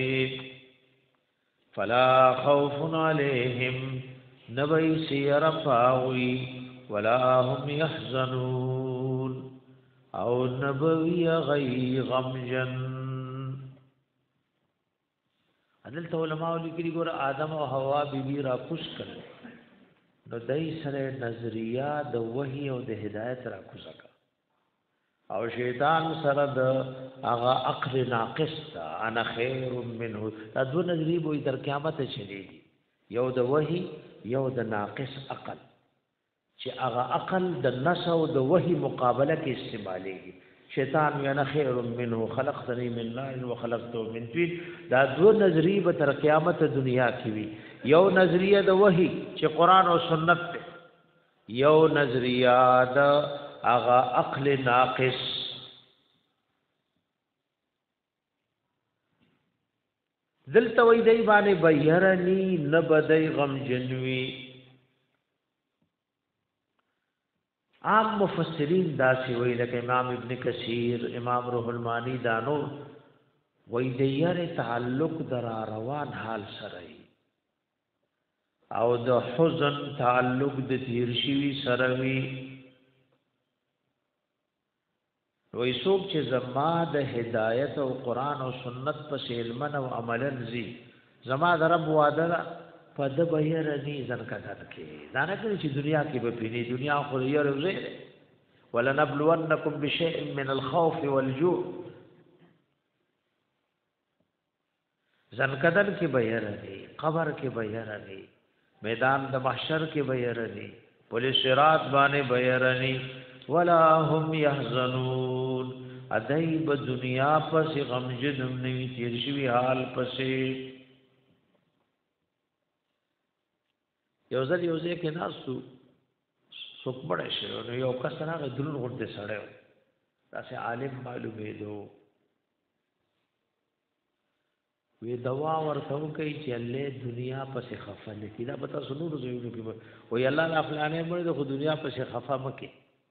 فلا خوف علیہم نبی سیر پاوی ولا هم يحزنون او نبوی غی غمجن عدالت علماء لیکلی ګور آدم او حوا بیبی را کوش کړل نو دای سره نظریه د وحی او د هدایت را کوزکا او شیطان سره د هغه عقل ناقص تا انا خیر منه دا دو نظریه به تر قیامت چلی یو د وحی یو د ناقص عقل چې هغه عقل د نس او د وحی مقابله کې استعمالېږي شیطان یعنی خیر منه خلقتنی من نار وخلقته من طین دا دو نظریه به تر قیامت دنیا کې وي یو نظریه د وحی چې قران او سنت ته یو نظریه د هغه عقل ناقص دلته وی دی باندې بیرنی نبدای غم جنوی عام مفسرین دا سی وی لکه امام ابن کثیر امام روح المانی دانو وای د یاره تعلق در روان حال سره او د حزن تعلق د تیر شوی سره وی وای څوک چې زما د هدایت او قران او سنت په علم او عمل زی زما د رب وعده په د بهر نه ځن کړه کې دا نه کوي چې دنیا کې به پینې دنیا خو یې روزه ولنبلونکم بشیء من الخوف والجوع ځن کدن کې بهر نه قبر کې بهر نه میدان د محشر کې بهر نه پولیس صراط باندې بهر نه ولا هم يحزنون ادایب دنیا پس غمجنم نوی تیر شوی حال پسې یو ځل کې ناسو څوک مړ شي نو یو کس راغی دلون غونډه سړیو تاسو عالم معلومې دو وی دوا ورته کوي چې الله دنیا پسې خفه لکی دا پتا سنور زوینو کې وی الله لا فلانه مړ د دنیا پسې خفه مکه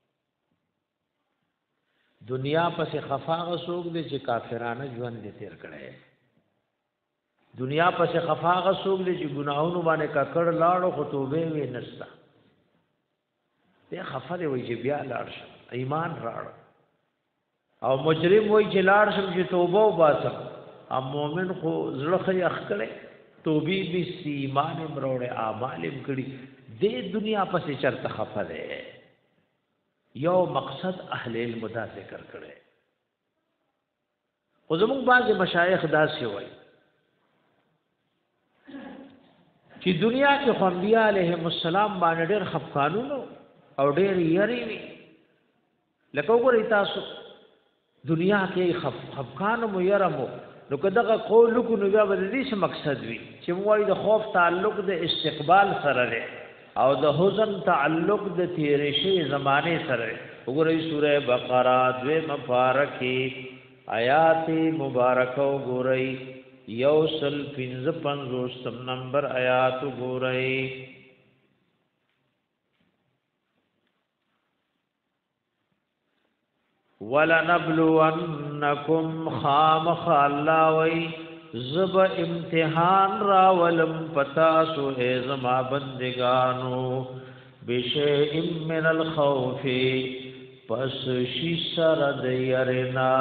دنیا پسې خفا غسوک دي چې کافرانه ژوند دي تیر کړي دنیا پسې خفا غسوک دي چې ګناہوں باندې ککړ لاړو خو توبه وي نستا ته خفا دی وای چې بیا لاړ شم ایمان راړ او مجرم وای چې لاړ شم چې توبه وباسم ام مومن خو زړه خي اخکړي توبې به ایمان مروړې اعمال کړي دې دنیا پسې چرته خفا ده یو مقصد اهل علم دا ذکر کړي خو زموږ بعض مشایخ دا سی وای چې دنیا کې خو انبیاء علیهم السلام باندې ډېر خفقانونو او ډېر یری وي لکه وګورئ تاسو دنیا کې خفقان مو یرمو نو کداغه قول کو نو بیا د دې څه مقصد وي چې موږ د خوف تعلق د استقبال سره لري او د حزن تعلق د تیرې شي زمانه سره وګورئ سوره بقره د مبارکي آیات مبارکه وګورئ یوصل 55 نمبر آیات وګورئ ولنبلونکم خامخ الله وی زب امتحان را ولم پتاسو ہے زما بندگانو بشیء من الخوف پس شسر دیرنا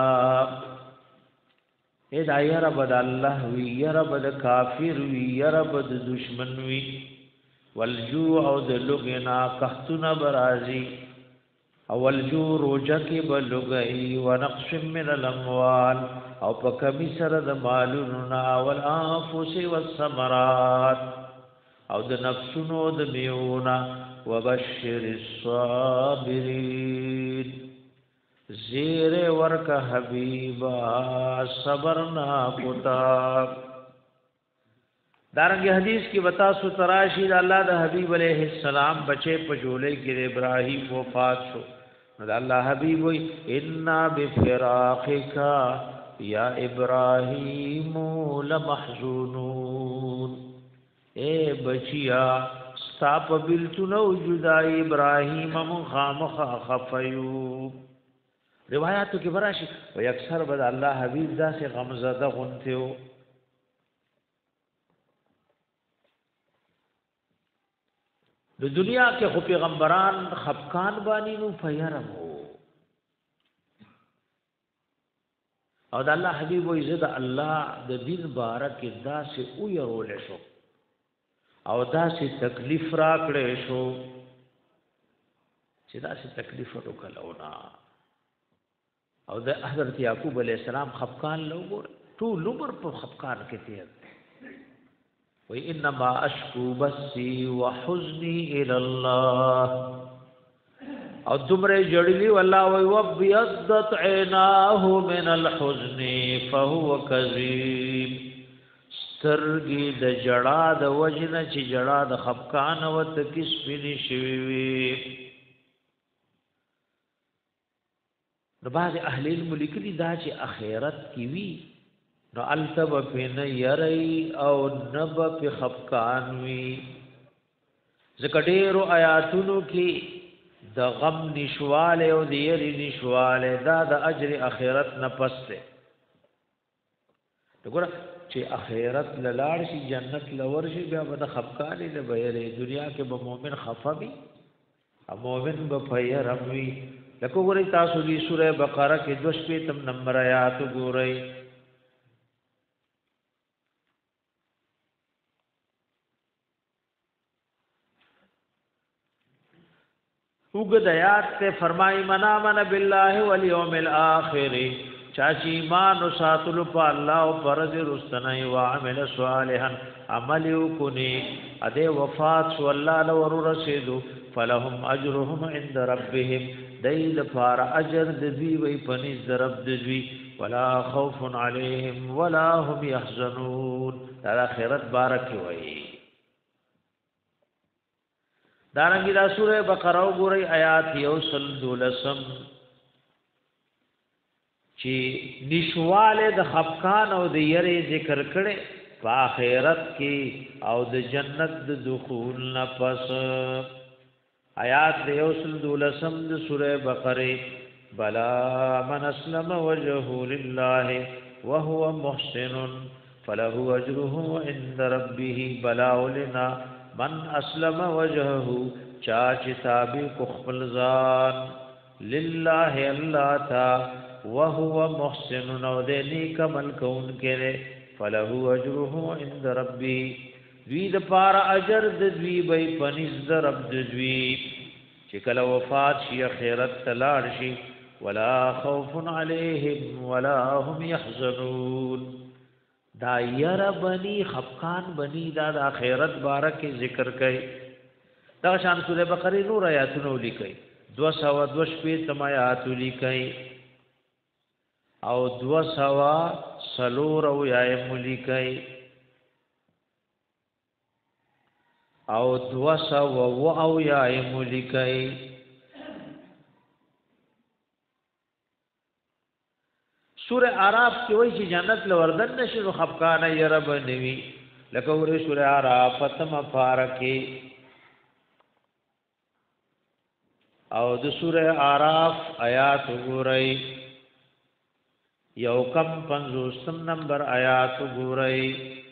اے دا یا رب د الله وی یا رب د کافر وی یا رب د دشمن وی والجوع او د لوګنا قحطنا برازی اول جو روجکی بلغئی ونقش من الاموال او په کمی سره د مالونو اول انفس والثمرات او د نفسونو د میونا وبشر الصابرین زیر ورک حبیبا صبرنا پتا دارنګ حدیث کی بتا سو تراشی الله د حبیب علیہ السلام بچے پجولے کې ابراہیم وفات شو نو الله حبیب وی ان بفراقک یا ابراہیم لمحزونون اے بچیا ستاپ بلتنو جدائی ابراہیم مخامخ خفیو روایاتو کې براشي و اکثر بد الله حبیب دا سے غمزده غنتیو د دنیا کې خو پیغمبران خفقان باندې نو فیرمو او د الله حبیب وې زد الله د دین بارک داسې او يرول شو او داسې تکلیف را کړې شو چې داسې تکلیف وکړونا او د حضرت یعقوب علیہ السلام خفقان لوګور ټول عمر په خفقان کې تیر وَإِنَّمَا أَشْكُو بَثِّي وَحُزْنِي إِلَى اللَّهِ او دمره جړلی والله وی وبيضت عيناه من الحزن فهو كظيم سترګي د جړا د وجنه چې جړا د خفقان او تکس پینې شوی وي د بعض اهل الملک دي دا چې اخرت کی وی نو التب پین یری او نب په خفقان وی زکډیرو آیاتونو کې د غم نشواله او د یری نشواله دا د اجر اخرت نه پسته وګوره چې اخرت لاړ شي جنت لور شي بیا به خفقان نه بهره دنیا کې به مؤمن خفبي او مؤمن به فیرموي لکه وګورئ تاسو دې سوره بقره کې 2 نمبر آیات وګورئ وګد آیات ته فرمایي منا من بالله والیوم الاخر چاچی ایمان او ساتل په الله او پرز رستنی او عمل صالحا عمل وکونی اده وفات سو الله لور رسیدو فلهم اجرهم عند ربهم دید فار اجر دوی وی پنځ رب دوی ولا خوف علیهم ولا هم يحزنون دا اخرت بارک وی دارنګه دا سوره بقره وګورئ آیات 112 چې نشواله د خفقان او د یری ذکر کړي په آخرت کې او د جنت د دخول نه پس آیات 112 د سوره بقره بلا من اسلم وجهه لله وهو محسن فله اجره عند ربه بلا ولنا من اسلم وجهه چاچ تابع کو خپل ځان لله الله تا وهو محسن نو دې نیک عمل کون کړي فله اجره عند ربي وی د پار اجر د دوی به پنځ د رب د دوی چې کله وفات شي خیرت تلاړ شي ولا خوف عليهم ولا هم يحزنون دا ير بني خفقان بني دا د اخرت بارک ذکر کوي دا شان سوره بقره نور آیاتونه لیکي 202 آیات لیکي او 200 او یایم لیکي او 200 او یایم لیکي سوره اعراف کې وایي چې جنت لوردن نشي نو خفقان یې رب نوي لکه ورې سوره اعراف فتم فارکه او د سوره اعراف آیات وګورئ یو کم 50 نمبر آیات وګورئ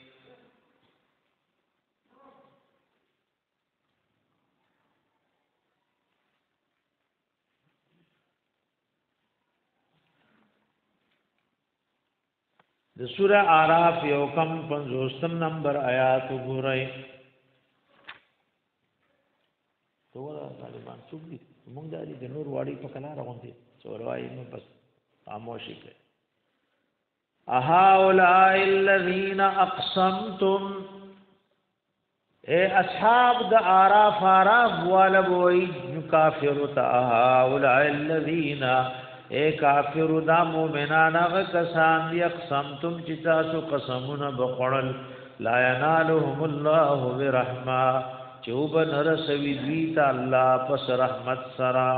د سوره اعراف یو کم 50 نمبر آیات وګورئ څوره طالبان څوک دي موږ د نور واړی په کلا راغونډي څوروای نو بس خاموشي کوي اهؤلاء الذين اقسمتم اے اصحاب د اعراف ولبوی کافر اهؤلاء الذين اے کافر دا مومنان هغه کسان دي اقسمتم چې تاسو قسمونه بخړل لا ينالهم الله برحمه چوب نرسوی دویتا اللہ پس رحمت سرا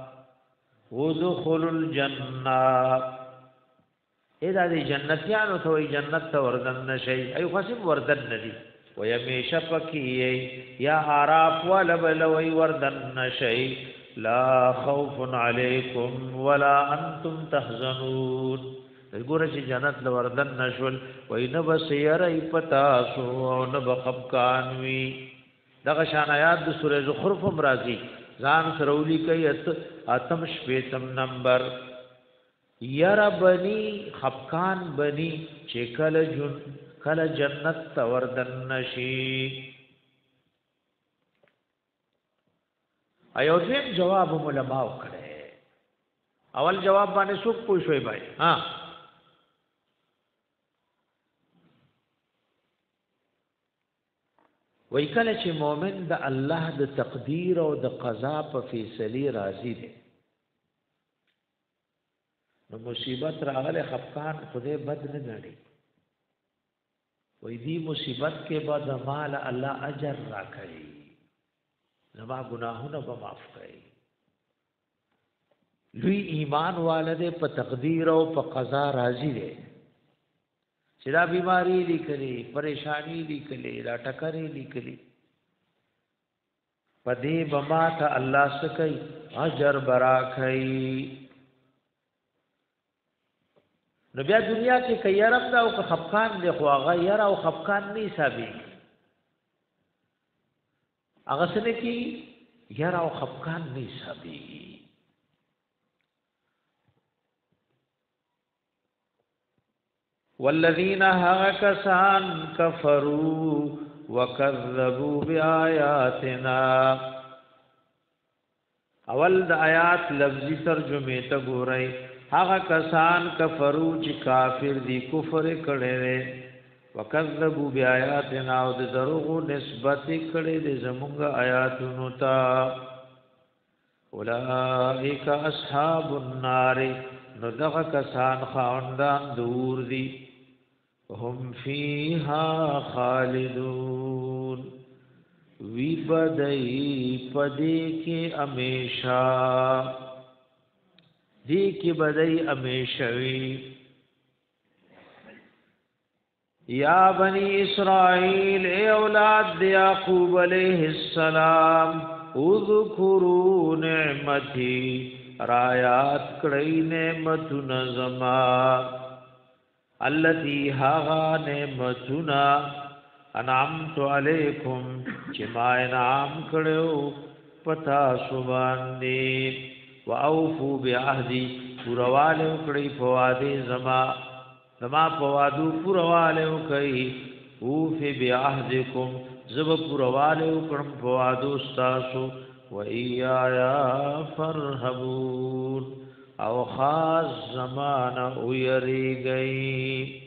ودخل الجنہ ایدا دی جنتیانو توی جنت تا وردن نشی ایو خسیم وردن ندی ویمیش پکی یا عراف ولبلوی وردن نشی لا خوف علیکم ولا انتم تحزنون گورا چی جنت لوردن نشول وی نبسیر ای پتاسو او نبخبکانوی دغه شان آیات د سوره زخرف مرضی ځان سرولی کوي اتم شپیتم نمبر یرا بنی خفقان بنی چې کله جنت توردن نشي ایو دیم جواب علماء کړي اول جواب باندې څوک پوښوي بھائی ها وای کله چې مؤمن د الله د تقدیر او د قضا په فیصله راضي دي نو مصیبت راغله خفقان خدای بد نه غړي وای دی مصیبت کې بعد مال الله اجر را کوي زما گناهونه به معاف کوي لوی ایمان والده په تقدیر او په قضا راضي دي چې دا بیماری لیکلي پریشانی لیکلي دا ټکرې لیکلي پدې بما ته الله سکي اجر برا کوي نو بیا دنیا کې کيرم دا او خفقان دی خو هغه ير او خفقان نه حسابي هغه سره کې ير او خفقان نه حسابي والذین هاکسان کفروا وکذبوا بآیاتنا اول د آیات لفظی ترجمه ته ګورئ هغه کسان کفرو چې کافر دي کفر کړي وکذبوا بآیاتنا او د دروغ نسبت کړي د زمونږ آیاتونو ته اولئک اصحاب النار نو دغه کسان خاوندان دور دي هم فیها خالدون وی بدئی پدی کی امیشا دی کی بدئی امیشوی یا بنی اسرائیل اے اولاد یعقوب علیہ السلام اذکروا نعمتی رایات کړی نعمتنا زما التي هاغا نعمتنا انعمت علیکم چې ما انعام کړو پتا سبحان دی واوفوا بعهدی پرواله کړی په وعده زما په وعده پرواله کوي اوف بعهدکم زب پرواله کړم په وعده تاسو و ایایا فرحبون او خاص زمانہ اویری گئی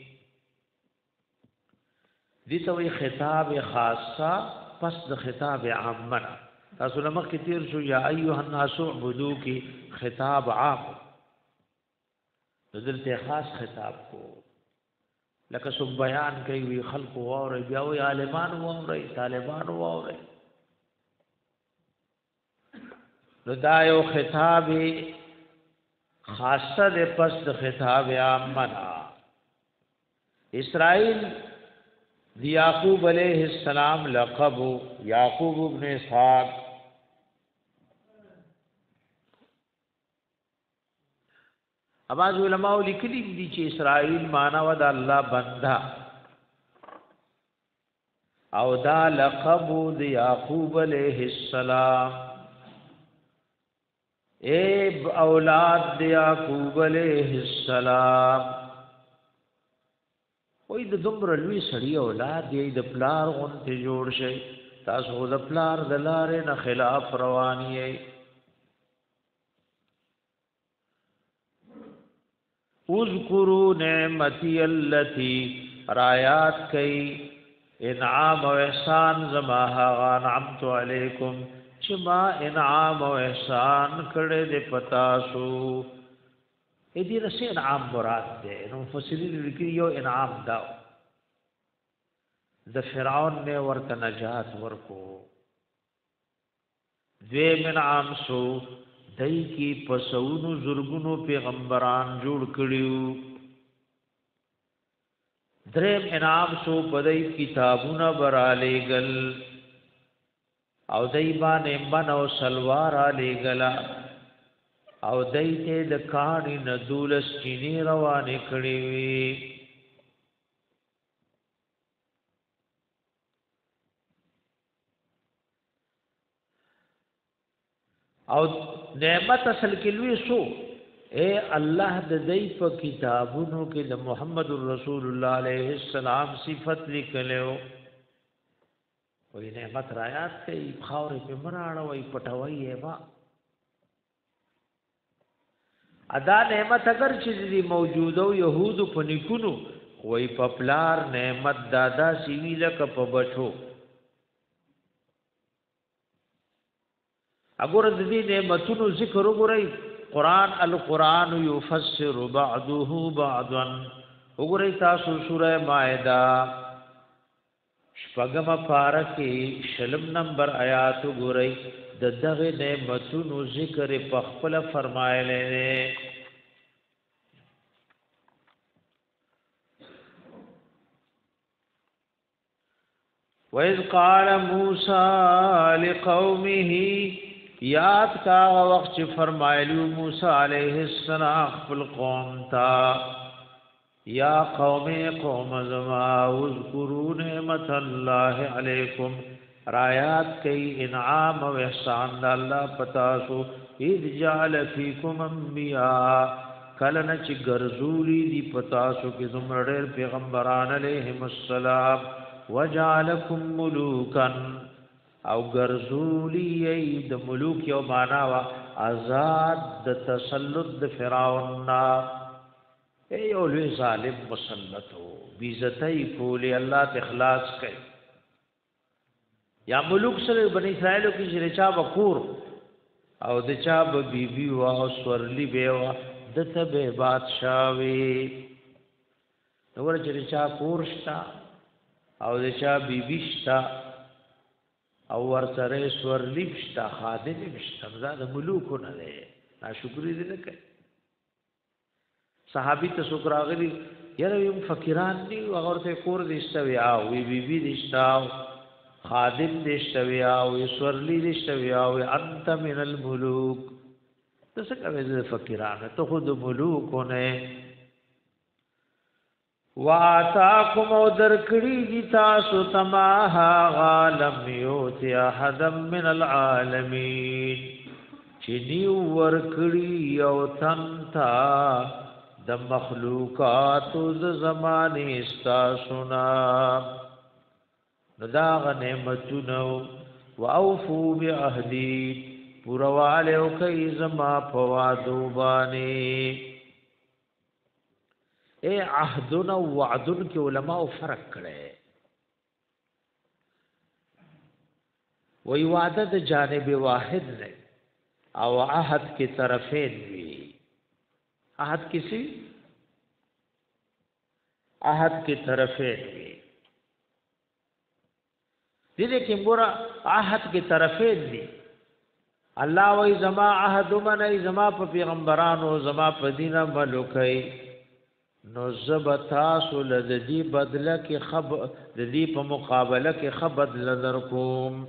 دیتا وی خطاب خاصا پس د خطاب عامنا تاسو لمخ کتیر شو یا ایوہ الناس اعبدو کی خطاب عام دلتے خاص خطاب کو لکه سب بیان کوي وی خلق ووري بیا وی عالمان ووري طالبان ووري نو دا یو خطاب خاصه د پس د خطاب عامنا اسرائیل دی یعقوب علیہ السلام لقب یعقوب ابن اسحاق اباظ علماء لیکلی دي چې اسرائیل معنا و د الله بندا او دا لقب د یعقوب علیہ السلام اے اولاد د یعقوب علیہ السلام وې د دومره لوی سړی اولاد دی د پلار غونته جوړ شي تاسو د پلار د لارې نه خلاف رواني اذکروا نعمتي التي رایات کئ انعام و احسان زما انعمت علیکم چې ما انعام و احسان کړه دې پتا سو اې دې رسې انعام مراد ده نو مفسرین لیکي یو انعام دا د فرعون نے ورته نجات ورکو دوی انعام سو دای کی پسونو زرګونو پیغمبران جوړ کړیو دریم انعام سو پدای کتابونه براله گل او دای باندې من او سلوار علی گلا او دای ته د کانی ندولس چینی روانه کړی وی او نعمت اصل کې لوي سو اے الله د دې په کتابونو کې د محمد رسول الله عليه السلام صفت لیکلو وې نعمت رايات کوي خاورې په مراړه وې پټوي وا ادا نعمت اگر چې دې موجوده يهود په نکونو وې په پلار نعمت دادا سیوی لک په بچو اگر د دې نعمتونو ذکر وګورئ قران القران يفسر بعضه بعضا وګورئ تاسو سوره مائده شپږم پارکه شلم نمبر آیات وګورئ د دغه نعمتونو ذکر په خپل فرمایله وَإِذْ قَالَ مُوسَى لِقَوْمِهِ یاد کا وقت فرمایلو موسی علیہ السلام خپل قوم تا یا قوم زما اذکروا نعمت الله علیکم رایات کئی انعام و احسان الله پتاسو اذ جعل فیکم انبیاء کلن چی گرزولی دی پتاسو کی زمرر پیغمبران علیہم السلام وجعلکم ملوکا او گرزولی اید ملوک یو معناوا ازاد د تسلط د فرعون اے اولوی ظالم مسلطو بیزتی پولی اللہ تخلاص کئی یا ملوک سره بنی اسرائیلو کی شرچا بکور او د چا بی بی وا او سورلی بیوا د تبه بادشاہوی نور شرچا کورشتا او د چا بی بی شتا او ور سره سورلی شتا خادم شتا زاد ملوکو نه ده ناشکری دې نه کوي صحابی ته شکر اغلی یره یم فقیران دی هغه ته کور دې استوي او بی بی دې شتا خادم دشتوی او سورلی دشتوی او انت من الملوک تسه کوي فقیران ته خود ملوکونه واتاکم او درکړي دي تاسو تماها عالم یوتی احد من العالمین چې نیو ورکړي او تنتا د مخلوقات ز زمانه استا سنا نداغ نعمتونو واوفو بعهدی پورواله او کای زما فوادو بانی اے عهدن او وعدن کې علماء فرق کړي وی وعده د جانب واحد نه او عهد کې طرفین وی عهد کسی عهد کې طرفین وی دې کې ګور عهد کې طرفین دي الله وای زما عهد من ای زما په پیغمبرانو زما په دینه ملوکای نو زبتا سول د دې بدله کې خب د دې په مقابله کې خبد لذر کوم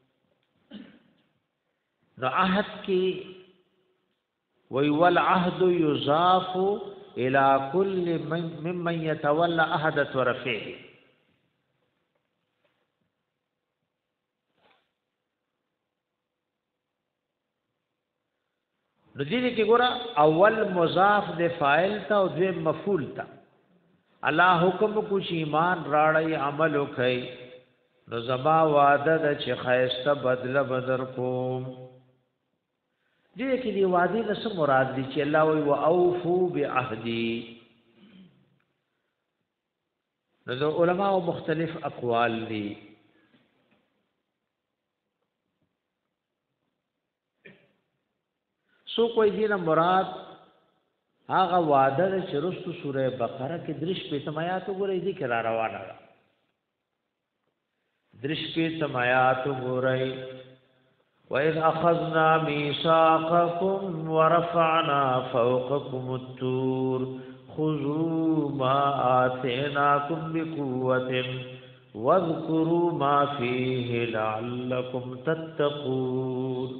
نو عهد کې وی والعهد یضاف الى كل ممن يتولى عهد طرفه نو دې کې ګور اول مضاف د فاعل تا او دوی مفعول تا الله حکم کو چې ایمان راړی عمل وکي نو زما وعده د چې خیسته بدله بدر کوم دې کې دی وعده د څه مراد دي چې الله وی واوفو بعهدی نو علماء مختلف اقوال دي سو کوئی دینا مراد هغه وعده چې رستو سوره بقره کې درش په تمایات وګورئ دي کرا روانه درش په تمایات وګورئ وَإِذْ أَخَذْنَا مِيثَاقَكُمْ وَرَفَعْنَا فَوْقَكُمُ الطُّورَ خُذُوا مَا آتَيْنَاكُمْ بِقُوَّةٍ وَاذْكُرُوا مَا فِيهِ لَعَلَّكُمْ تَتَّقُونَ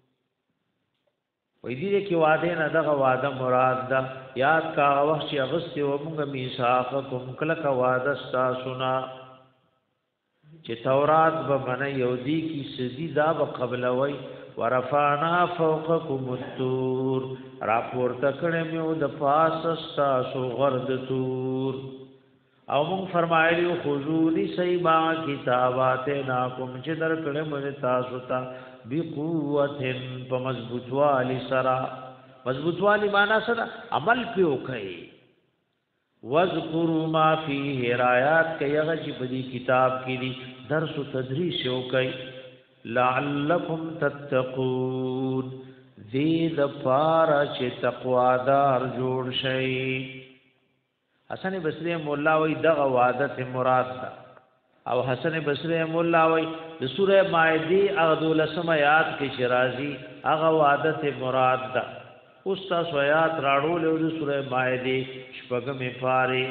وې دې کې وعده نه دغه وعده مراد ده یاد کا وخت چې اغست و موږ میثاق کوم کله کا وعده ستا سنا چې تورات به بنه یودی کی سدی دا به قبل وای ورفعنا فوقکم الطور راپور تکړه مې د پاس ستا سو غرد تور او موږ فرمایلی خذونی سیما کتابات ناکم چې در کړه مې تاسو ته بقوتن په مضبوطوالی سرا مضبوطوالی معنا سره عمل پیو کوي واذکروا ما فیه رایات کوي هغه چې په دې کتاب کې دي درس او تدریس یو کوي لعلکم تتقون دې د پاره چې تقوا دار جوړ شي حسن بصری مولا وی دغه وعده مراد ده او حسن بصری مولا وی د سوره مائده اغدول سمات کې شرازی هغه وعده مراد ده اوس تاسو آیات راړول د سوره مائده شپږمې پاره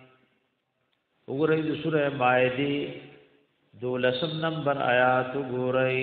وګورئ د سوره مائده 12 نمبر آیات وګورئ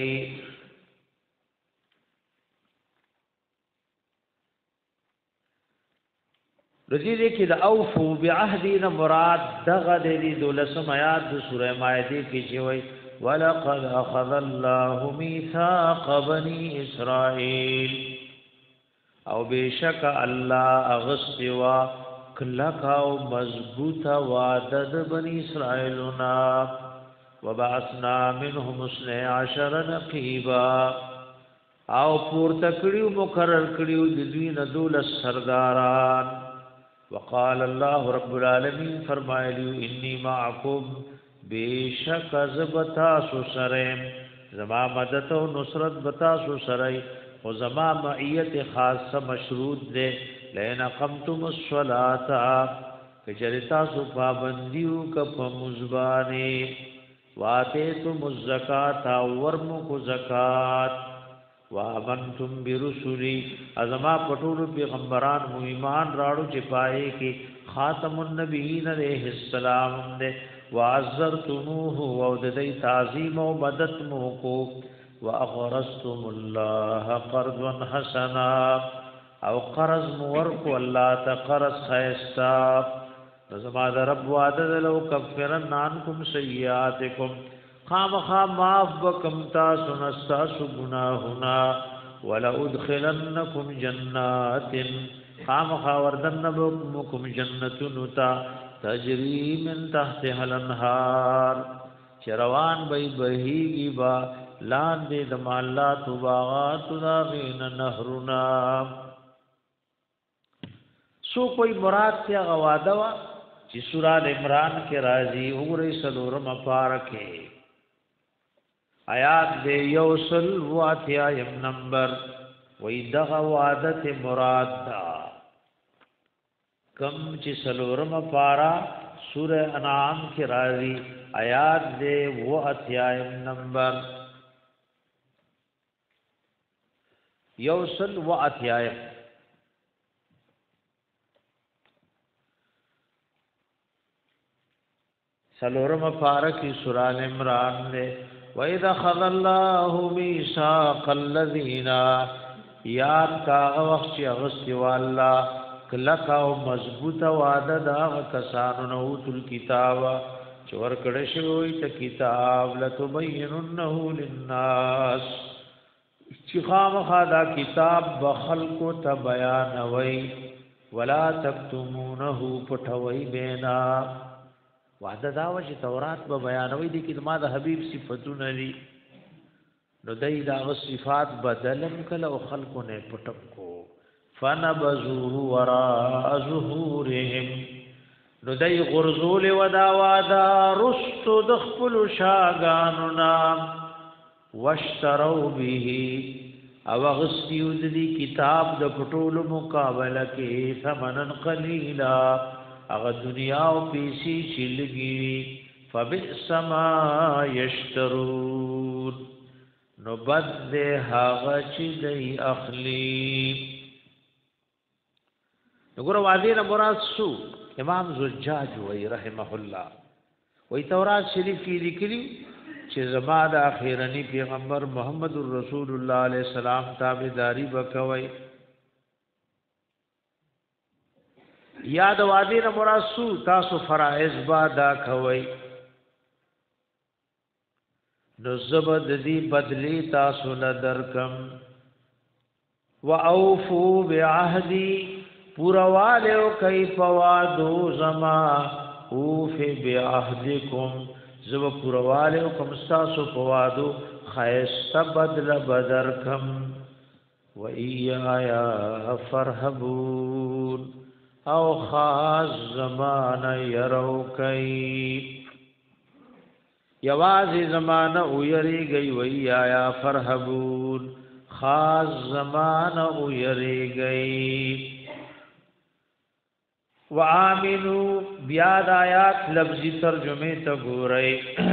رضی دې کې د اوفو بعهدی نه مراد دغه دې دولسم آیات د سوره مائده کې چې وای ولقد اخذ الله ميثاق بني اسرائيل او بشک الله اغسوا کلک او مضبوطه وعده د بني اسرائيلنا وبعثنا منهم 12 نقيبا او پور تکړیو مقرر کړیو د دوی نه دولس سرداران وقال الله رب العالمین فرمایلی انی معکم بیشک زبتا سسرم زما مدد او نصرت بتا سسرای او زما معیت خاصه مشروط ده لئن قمتم الصلاه کجرتا سو پابندیو کپ مزبانی واتیتم الزکات ورمکو زکات وامنتم برسلی ازما پټول پیغمبران مو ایمان راړو چې پائے کې خاتم النبیین علیہ السلام دې وعزرتموه او دې تعظیم او مدد مو کو واغرستم الله قرضا حسنا او قرض مور کو الله تقرض خیستا زما در رب وعده لو کفرن عنکم سیئاتکم خامخا معاف بکم تاسو نستاسو گناہنا ولا ادخلنکم جنات خامخا وردن بکم جنتنتا تجری من تحتها الانهار چروان بی بهیگی با لاندې د مالات و باغات دا غین نهرنا سو کوئی مراد سے غواده وا چې سورہ عمران کې راځي وګورئ سلورم پارکه آیات دے یوصل واتیایم نمبر وی دغا وعدت مراد دا کم چی سلورم پارا سورہ انعام کی راضی آیات دے واتیایم نمبر یوصل واتیایم سلورم پارا کی سورہ عمران دے وَإِذَا خَذَ اللَّهُ مِيثَاقَ الَّذِينَ یاد کا وخت چې اغسطی والله کلک او مضبوط وعده دا کسانو نو تل کتاب چې ورکړی شوی ته کتاب لتبیننه للناس چې خامخا دا کتاب بخلقو ته بیانوي ولا تکتمونه پټوي بینا وعده دا و چې تورات به بیانوي دي کې ما د حبيب صفاتونه لري نو دای دا صفات بدلم کله او خلقو نه پټک کو فنبذوه وراء ظهورهم نو دای غرزول ودا وادا رست دخل شاغانو نام واشتروا به او غسیو دی کتاب د پټول مقابله کې ثمنن قلیلا اغه دنیا او پیسې چلګي فبئس ما یشترون نو بد ده هغه چې دی اخلی وګوره وادي مراد سو امام زجاج وی رحمه الله وی تورات شریف کې لیکلي چې زما د اخیرنی پیغمبر محمد رسول الله علیه السلام تابعداري وکوي یاد وادي نه مراد سو تاسو فرائض با دا کوي نو زبد دی بدلی تاسو نه درکم واوفو بعهدی پورواله کوي پوادو زما اوف بعهدکم زب پورواله کوم تاسو پوادو خیست بدل بدرکم و ایایا فرحبون او خاص زمانه يرو کوي یوازې زمانه او یری گئی وی آیا فرحبون خاص زمانه او یری گئی وآمنو بیاد آیات لفظی ترجمه تا گورئی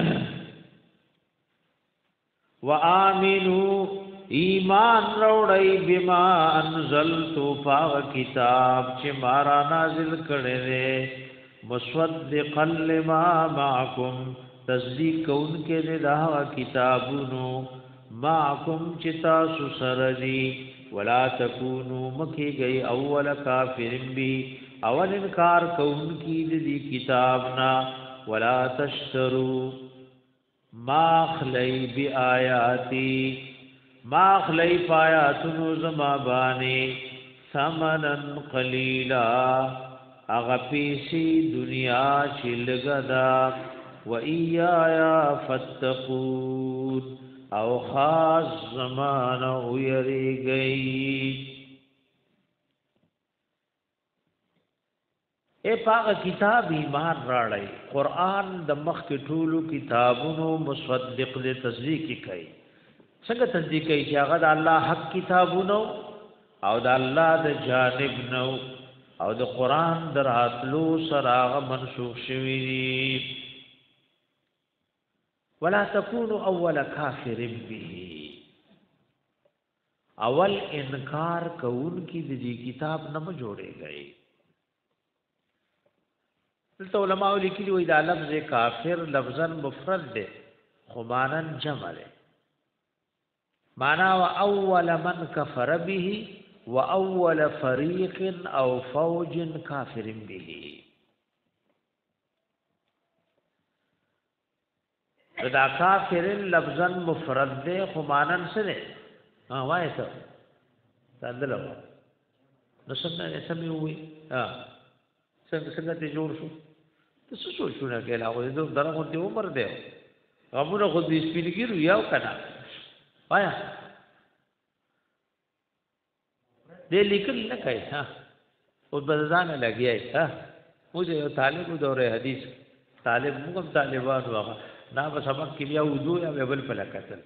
وآمنو ایمان روڑی بما انزلتو پاغ کتاب چه مارا نازل کردے مصدقا لما معکم تصدیق کون کے دے دا کتابونو معکم چتا سسردی ولا تکونو مکی گئی اول کافرن بی اول انکار کون کی دی کتابنا ولا تشترو ما خلی بی آیاتی ما خلی پایاتنو زمابانی ثمنن قلیلا اغپیسی دنیا چلگدا و ایایا فتقون او خاص زمان اویری گئی اے پاک کتاب ایمان راړی قرآن د مخ کې ټولو کتابونو مصدق دې تصدیق کوي څنګه تصدیق کوي چې هغه د الله حق کتابونو او د الله د جانب نو او د قرآن دراتلو سره هغه منسوخ شوی دي ولا تكونوا اول کافر به اول انکار کون کی د دې کتاب نه جوړے گئے دلته علماء لیکلي وي دا لفظ کافر لفظا مفرد ده خو مانن جمع ده معنا اول من کفر به واول فريق او فوج کافر به دا کافر لفظا مفرد ده خو مانن سره وای ته تدلو نو څنګه سمې وي څنګه ته جوړ شو څه سوچونه کې لا وې دوه درغه ته عمر دی غمونه خو دې سپینګیرو یو کنه وایا دې لیکل نه کوي ها او بدزان لګیای ها مو یو طالب دوره حدیث طالب موږ طالبان واغه دا په سبق کې بیا وضو یا بل په لکتل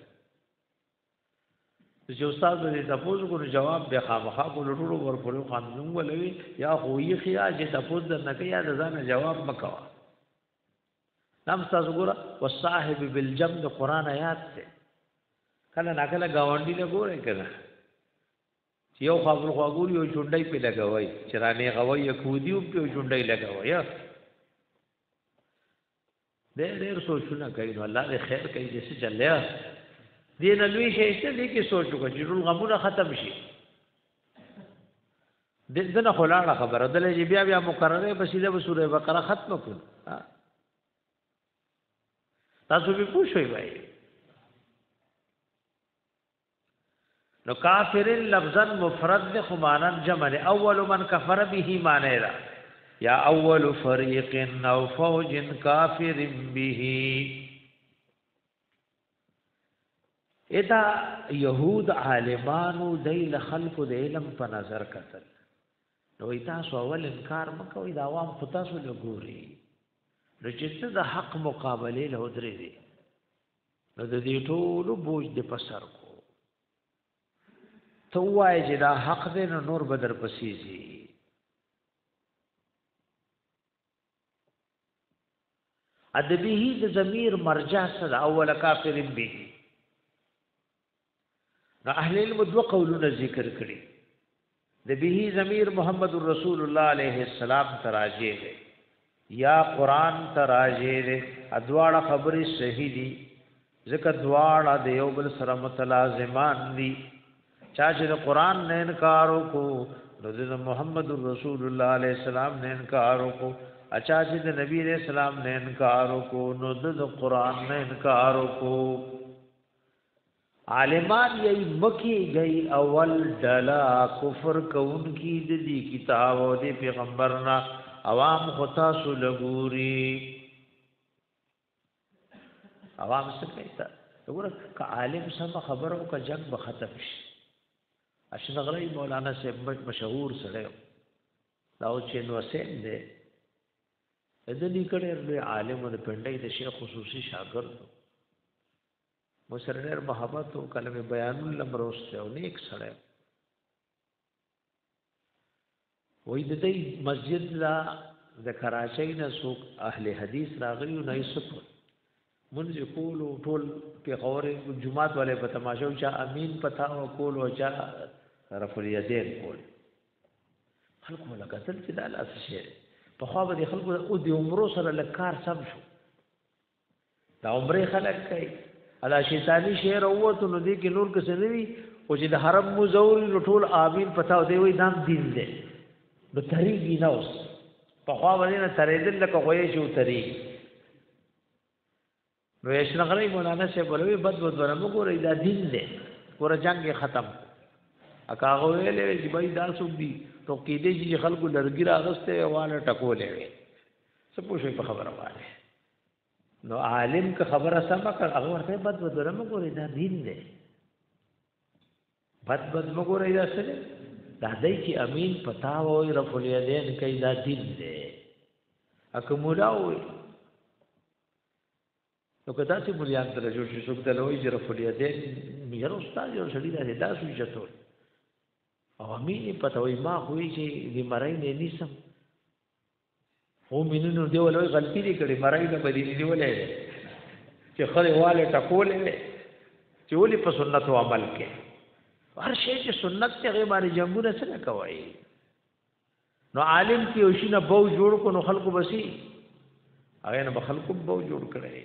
چې استاد دې تاسو کو جواب به خامخا کو لټولو ورپورې قانون ولوي یا خو یې خیا چې تاسو د نه کې یا ځان جواب مکوا نام تاسو ګور والصاحب بالجمد قران آیات ته کله ناکله گاونډي له ګورې کړه چې یو خبر خو ګوري یو چونډای په لګوي چې رانه غوي کودیو په چونډای لګوي ډېر سوچونه کوي نو الله دې خیر کوي چې چلیا دین لوی شي چې دې کې سوچ وکړي چې ټول غمونه ختم شي دنه خلاړه خبره ده چې بیا مقرره بسیده به سوره بقره ختم کړو تاسو به پوښوي وای نو کافر لفظا مفرد خو مانن جمع اول من کفر به معنی را یا اول فریق او فوج کافر به ادا يهود عالمانو دیل خلق د علم په نظر کتل نو تاسو اول انکار مکوئ د عوام خو تاسو له ګوري نو چې د حق مقابله له درې دي نو د دې ټولو بوج د پسر کو تو وای چې دا حق دې نور بدر پسیږي ادبه د ضمیر مرجع سره اول کافر به نو اهل علم دو قولونه ذکر کړي د به ضمیر محمد رسول الله علیه السلام تراجه ده یا قران تراجه ده ادواړه خبرې صحیح دي ځکه دواړه د یو بل سره متلازمان دي چا چې د قران نه انکار وکړو نو د محمد رسول الله علیه السلام نه انکار وکړو اچھا چې د نبی علیہ السلام نه انکار وکړو نو د قران نه انکار وکړو عالمان یې مکی گئی اول ډلا کفر کون کی د دې کتاب او د پیغمبرنا عوام خطا سو لګوري عوام څه کوي تا وګوره ک عالم سم خبرو کا جنگ به ختم شي اشنغری مولانا سے مشهور سره دا چې نو سین دے د دې کړه عالم د پندای د شیخ خصوصي شاګرد مسرر محبت او کلمه بیان لمروست او نیک سره وې د دې مسجد لا د کراچۍ نه سوق اهل حدیث راغلی نه یسف منځ کول ټول په غوره جمعات والے په تماشا چا امین پتا او کول او چا رفع الیدین کول خلکو لګتل چې د لاس شي په خو به خلکو او د عمره سره لکار سم شو دا عمره خلک کوي ادا شیطانی شعر اوته نو دي کې نور څه نه وي او چې د حرم مزور ټول امین پتا او دی وې دام دین دی نو تریږي نه اوس په خوا باندې نه تریدل لکه غوی چې تریږي نو اشرغلی مولانا سے بولوی بد ورم ګورې دا دین دی ګوره جنگ ختم اکاغه ویلې چې بای دا څوک دی تو کې دې چې خلکو لرګي راغسته واله ټکولې وي څه پوښي په خبره وایي نو عالم که خبره سم کړ هغه ورته بد ورم ګورې دا دین دی بد مګورې دا څه دا دای چې امین پتا وای رفع الیدین کای دا دین دی اکمولا وای نو کدا چې مليان تر جوړ شي څوک دلوي چې رفع الیدین مېر استاد یو شړی دا سوي چتو او امین پتا وای ما خو چې دې مړای نه نیسم او مينونو دی ولوي غلطی دې کړې مړای نه بدلی دی ولې چې خره والے ټکولې چې ولې په سنت او عمل کې هر شی چې سنت ته غي باندې جنگونه څنګه کوي نو عالم کې وشینه بو جوړ کو نو خلقو بسي هغه نه خلقو بو جوړ کړي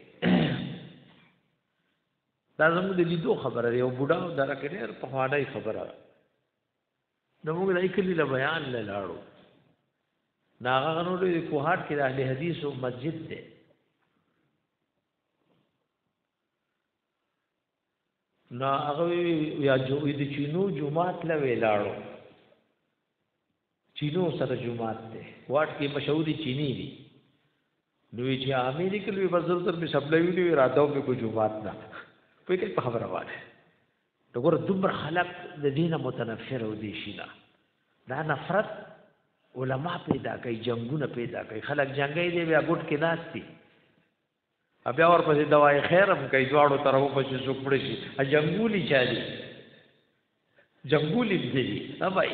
دا زموږ د لیدو خبره دی او بوډا درکې ډېر په خواډای خبره نو موږ دای کلی له بیان لاړو ناغه غنو د کوهات کې د اهل حدیث او مسجد دی نو هغه یا جو د چینو جمعات له ویلاړو چینو سره جمعات ده واټ کې مشهوري چینی دي نو چې امریکا لوي بزر تر په سپلای ویلو اراده په کو جمعات نه په کې خبره وایي دغه دومره خلق د دینه متنفر او دي شینا دا نفرت علما پیدا کوي جنگونه پیدا کوي خلق جنگي دی بیا ګټ کې ناشتي بیا ورپسې دوايي خیرم کوي دواړو طرفو پسې څوکړي شي ا جنگولي چالي جنگولي دي بھائی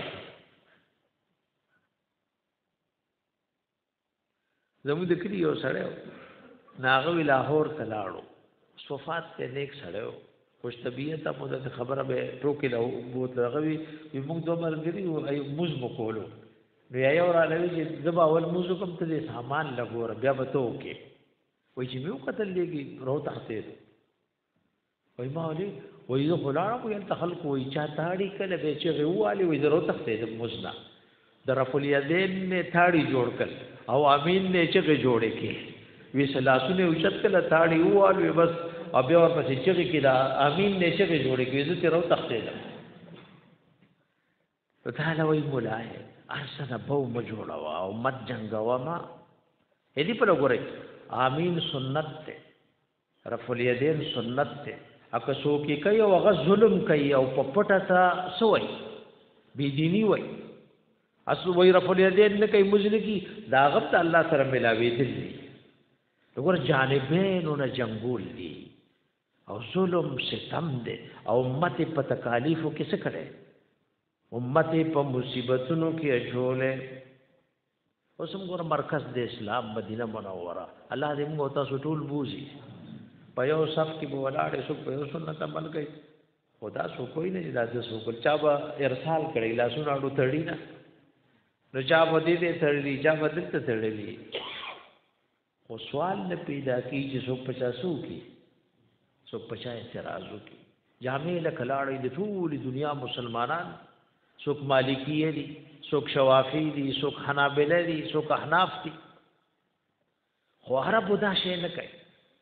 زموږ د کلی یو سړی ناغه لاهور ته لاړو صفات ته نیک سړی خوش طبیعت په د خبره به ټوکې له بوت لغوي موږ دوه مرګري او موز مکولو نو یو را لوي چې زبا اول موز کوم ته سامان لګور بیا به تو کې وای چې میو قتل لګي رو تحته وای ما ولي وای زه خلاړم یو تخلق وای چا تاړي کله به چې غوالي وای زه رو تحته د مزنا در رفع الیدین نه تاړي جوړ کړ او امین نه چې جوړې کې وی سلاسونه اوچت کله تاړي ووالي بس او بیا ورپسې چې کې دا امین نه چې جوړې کې زه تر رو تحته ده په تعالی وای مولای ارسنه بو مجوړه او مت جنگوا ما هدي په لګورې امین سنت ته رفع الیدین سنت ته اکه سو کې کوي او غ ظلم کوي او په پټه تا سوې بی دینی وای اسو وای رفع الیدین نه کوي مجلکی دا غبط الله سره ملاوي دي وګور جانبین نه جنگول دي او ظلم ستم دي او امت په تکالیفو کې څه کړي امت په مصیبتونو کې اچولې اوس موږ مرکز د اسلام مدینه منوره الله دې موږ تاسو ټول بوزي په یو صف کې به ولاړې سو په یو سنت عمل کوي خدا سو کوئی نه دا سو کول چا به ارسال کړي لاسونه اړو تړي نه نو چا به دې تړلي چا به دې تړلي خو سوال نه پیدا کیږي سو 50 کی سو 50 اعتراض کی جامع لکلاړې د ټول دنیا مسلمانان څوک مالکیه دي څوک شوافی دي څوک حنابلہ دي څوک احناف دي خو عرب دا شی نه کوي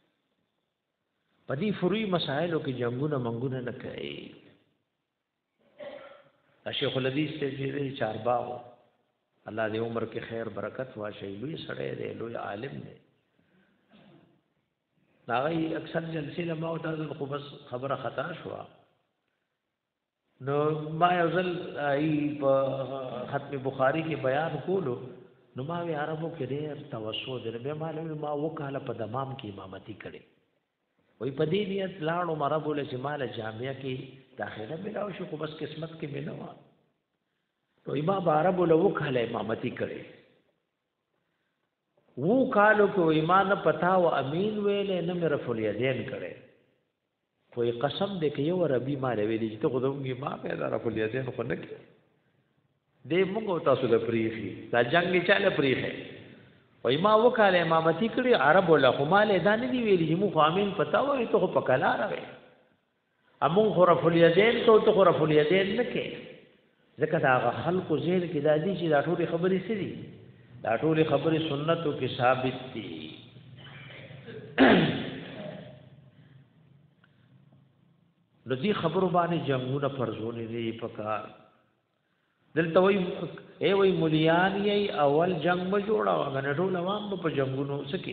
پدې فروي مسائلو کې جنگونه منګونه نه کوي شیخ الحدیث ته چې چارباغ الله دې عمر کې خیر برکت واچي لوی سړی دی لوی عالم دی هغه اکثر جلسې له ما او تاسو خو بس خبره خطا شو نو ما یو ځل ای په ختم بخاری کې بیان کولو نو ما وی عربو کې ډېر توسو دې به معلومه ما وکاله په دمام کې امامتي کړي وای په دې نیت لاړو مربو له جمال جامعه کې داخله ملاو شو خو بس قسمت کې ملو نو امام عربو له وکاله امامتي کړي وو کالو کې ایمان پتا او امین ویلې نه مې رفع الیدین کړي کوئی قسم دې کې یو ربي مال ویلې چې ته خدومږي ما پیدا رفع الیدین خو نه کې دې موږ تاسو له پریخي دا جنگ چاله پریخه وای ما وکاله امامتي کړي عرب ولا خو مال دانه دی ویلې چې مو امین پتا وای ته په کلا راوي امون خو رفع الیدین ته رفع الیدین نه کې ځکه دا خلکو ذهن کې دا دي چې دا ټول خبرې سړي دا ټول خبرې سنتو کې ثابت دي نو دې خبرو باندې جنگونه فرضونه دي پکار دلته وای مليان یې اول جنگ ما جوړا وغنه ټول عوام په جنگونو سکے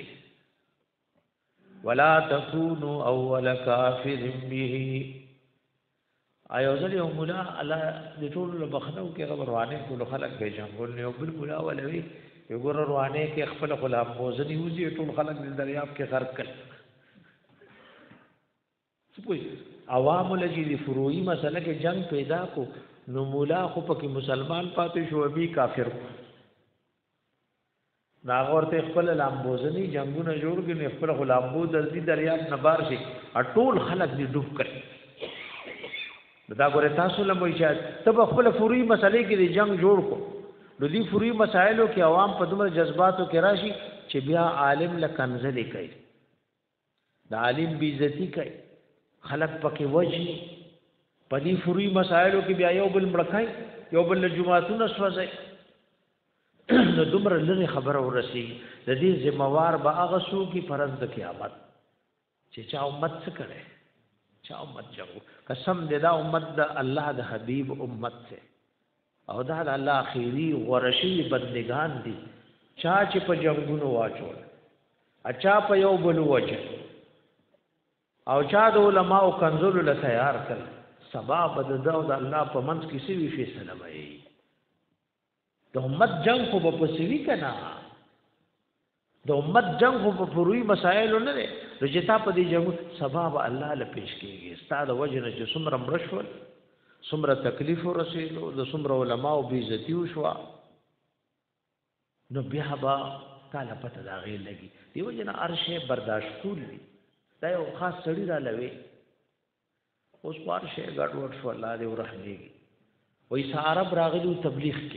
ولا تكونوا اول کافر به ایوزل یو مولا الله دې ټول بخنو کې خبر وانه ټول خلک به جنگول نه بل مولا ولوي یو ګور روانه کې خپل غلام موزنی وځي ټول خلک د دریاب کې غرق کړ سپوږ عوام لجی فروعی مسله کې جنگ پیدا کو نو مولا خو پکې مسلمان پاتې شو ابي کافر دا ورته خپل لامبوزنی جنگونه جوړ کړي خپل غلامبو د دې دریاب نه بار شي ټول خلک دې ډوب کړي دا ګوره تاسو له وایي چې تب خپل فروعی مسلې کې جنگ جوړ کو نو دې فروعی مسایلو کې عوام په دومره جذباتو کې راشي چې بیا عالم له کنزلې کوي د عالم بی عزتی کوي خلق پکې وجني پدې فروعي مسائلو کې بیا یو بل مړکای یو بل جمعهتون سوځي نو دومره لږه خبره ورسي د دې ذمہوار به هغه سو کې فرض د قیامت چې چا امت څه کړي چا امت جوړ قسم دې دا امت د الله د حبيب امت څخه او دا د الله اخیری ورشي بندگان دي چا چې په جنگونو واچول اچا په یو بل وجه او چا د علماء کنزل له تیار کړ سبب د داود الله په منځ کې سوي فیصله وایي د امت جنگ خو په سوي کنا د امت جنگ خو په فروعي مسائل نه لري رجتا په دې جنگ سبب الله له پیش کیږي استاد وجنه چې څومره مرشول څومره تکلیف ورسېلو د څومره علماء بي عزتي وشو نو بیا با تعالی پته دا غي لګي دیو جن ارشه برداشت کولی دا یو خاص سړی را لوي اوس پارشه غټ وټ شو الله دې ورحمېږي وای عرب راغلو تبلیغ کې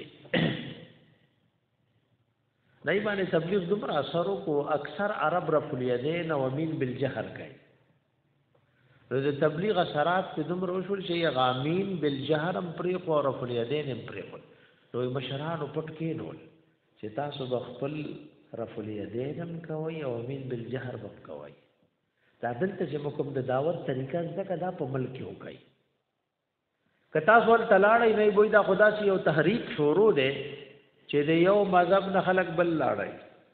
دای باندې تبلیغ دومره اثر کو اکثر عرب رفع الیدین و امین بالجهر کوي د تبلیغ اثرات په دومره وشول چې غامین بالجهر هم پرې خو رفع الیدین هم پرې خو نو مشرانو پټ کې نول چې تاسو د خپل رفع الیدین هم کوي او امین بالجهر هم کوي دا دلته چې کوم د دعوت طریقه ځکه دا په ملک کې وکړي کتا سوال تلاړې نه وي دا خدا سي یو تحریک شروع ده چې د یو مذهب نه خلق بل لاړای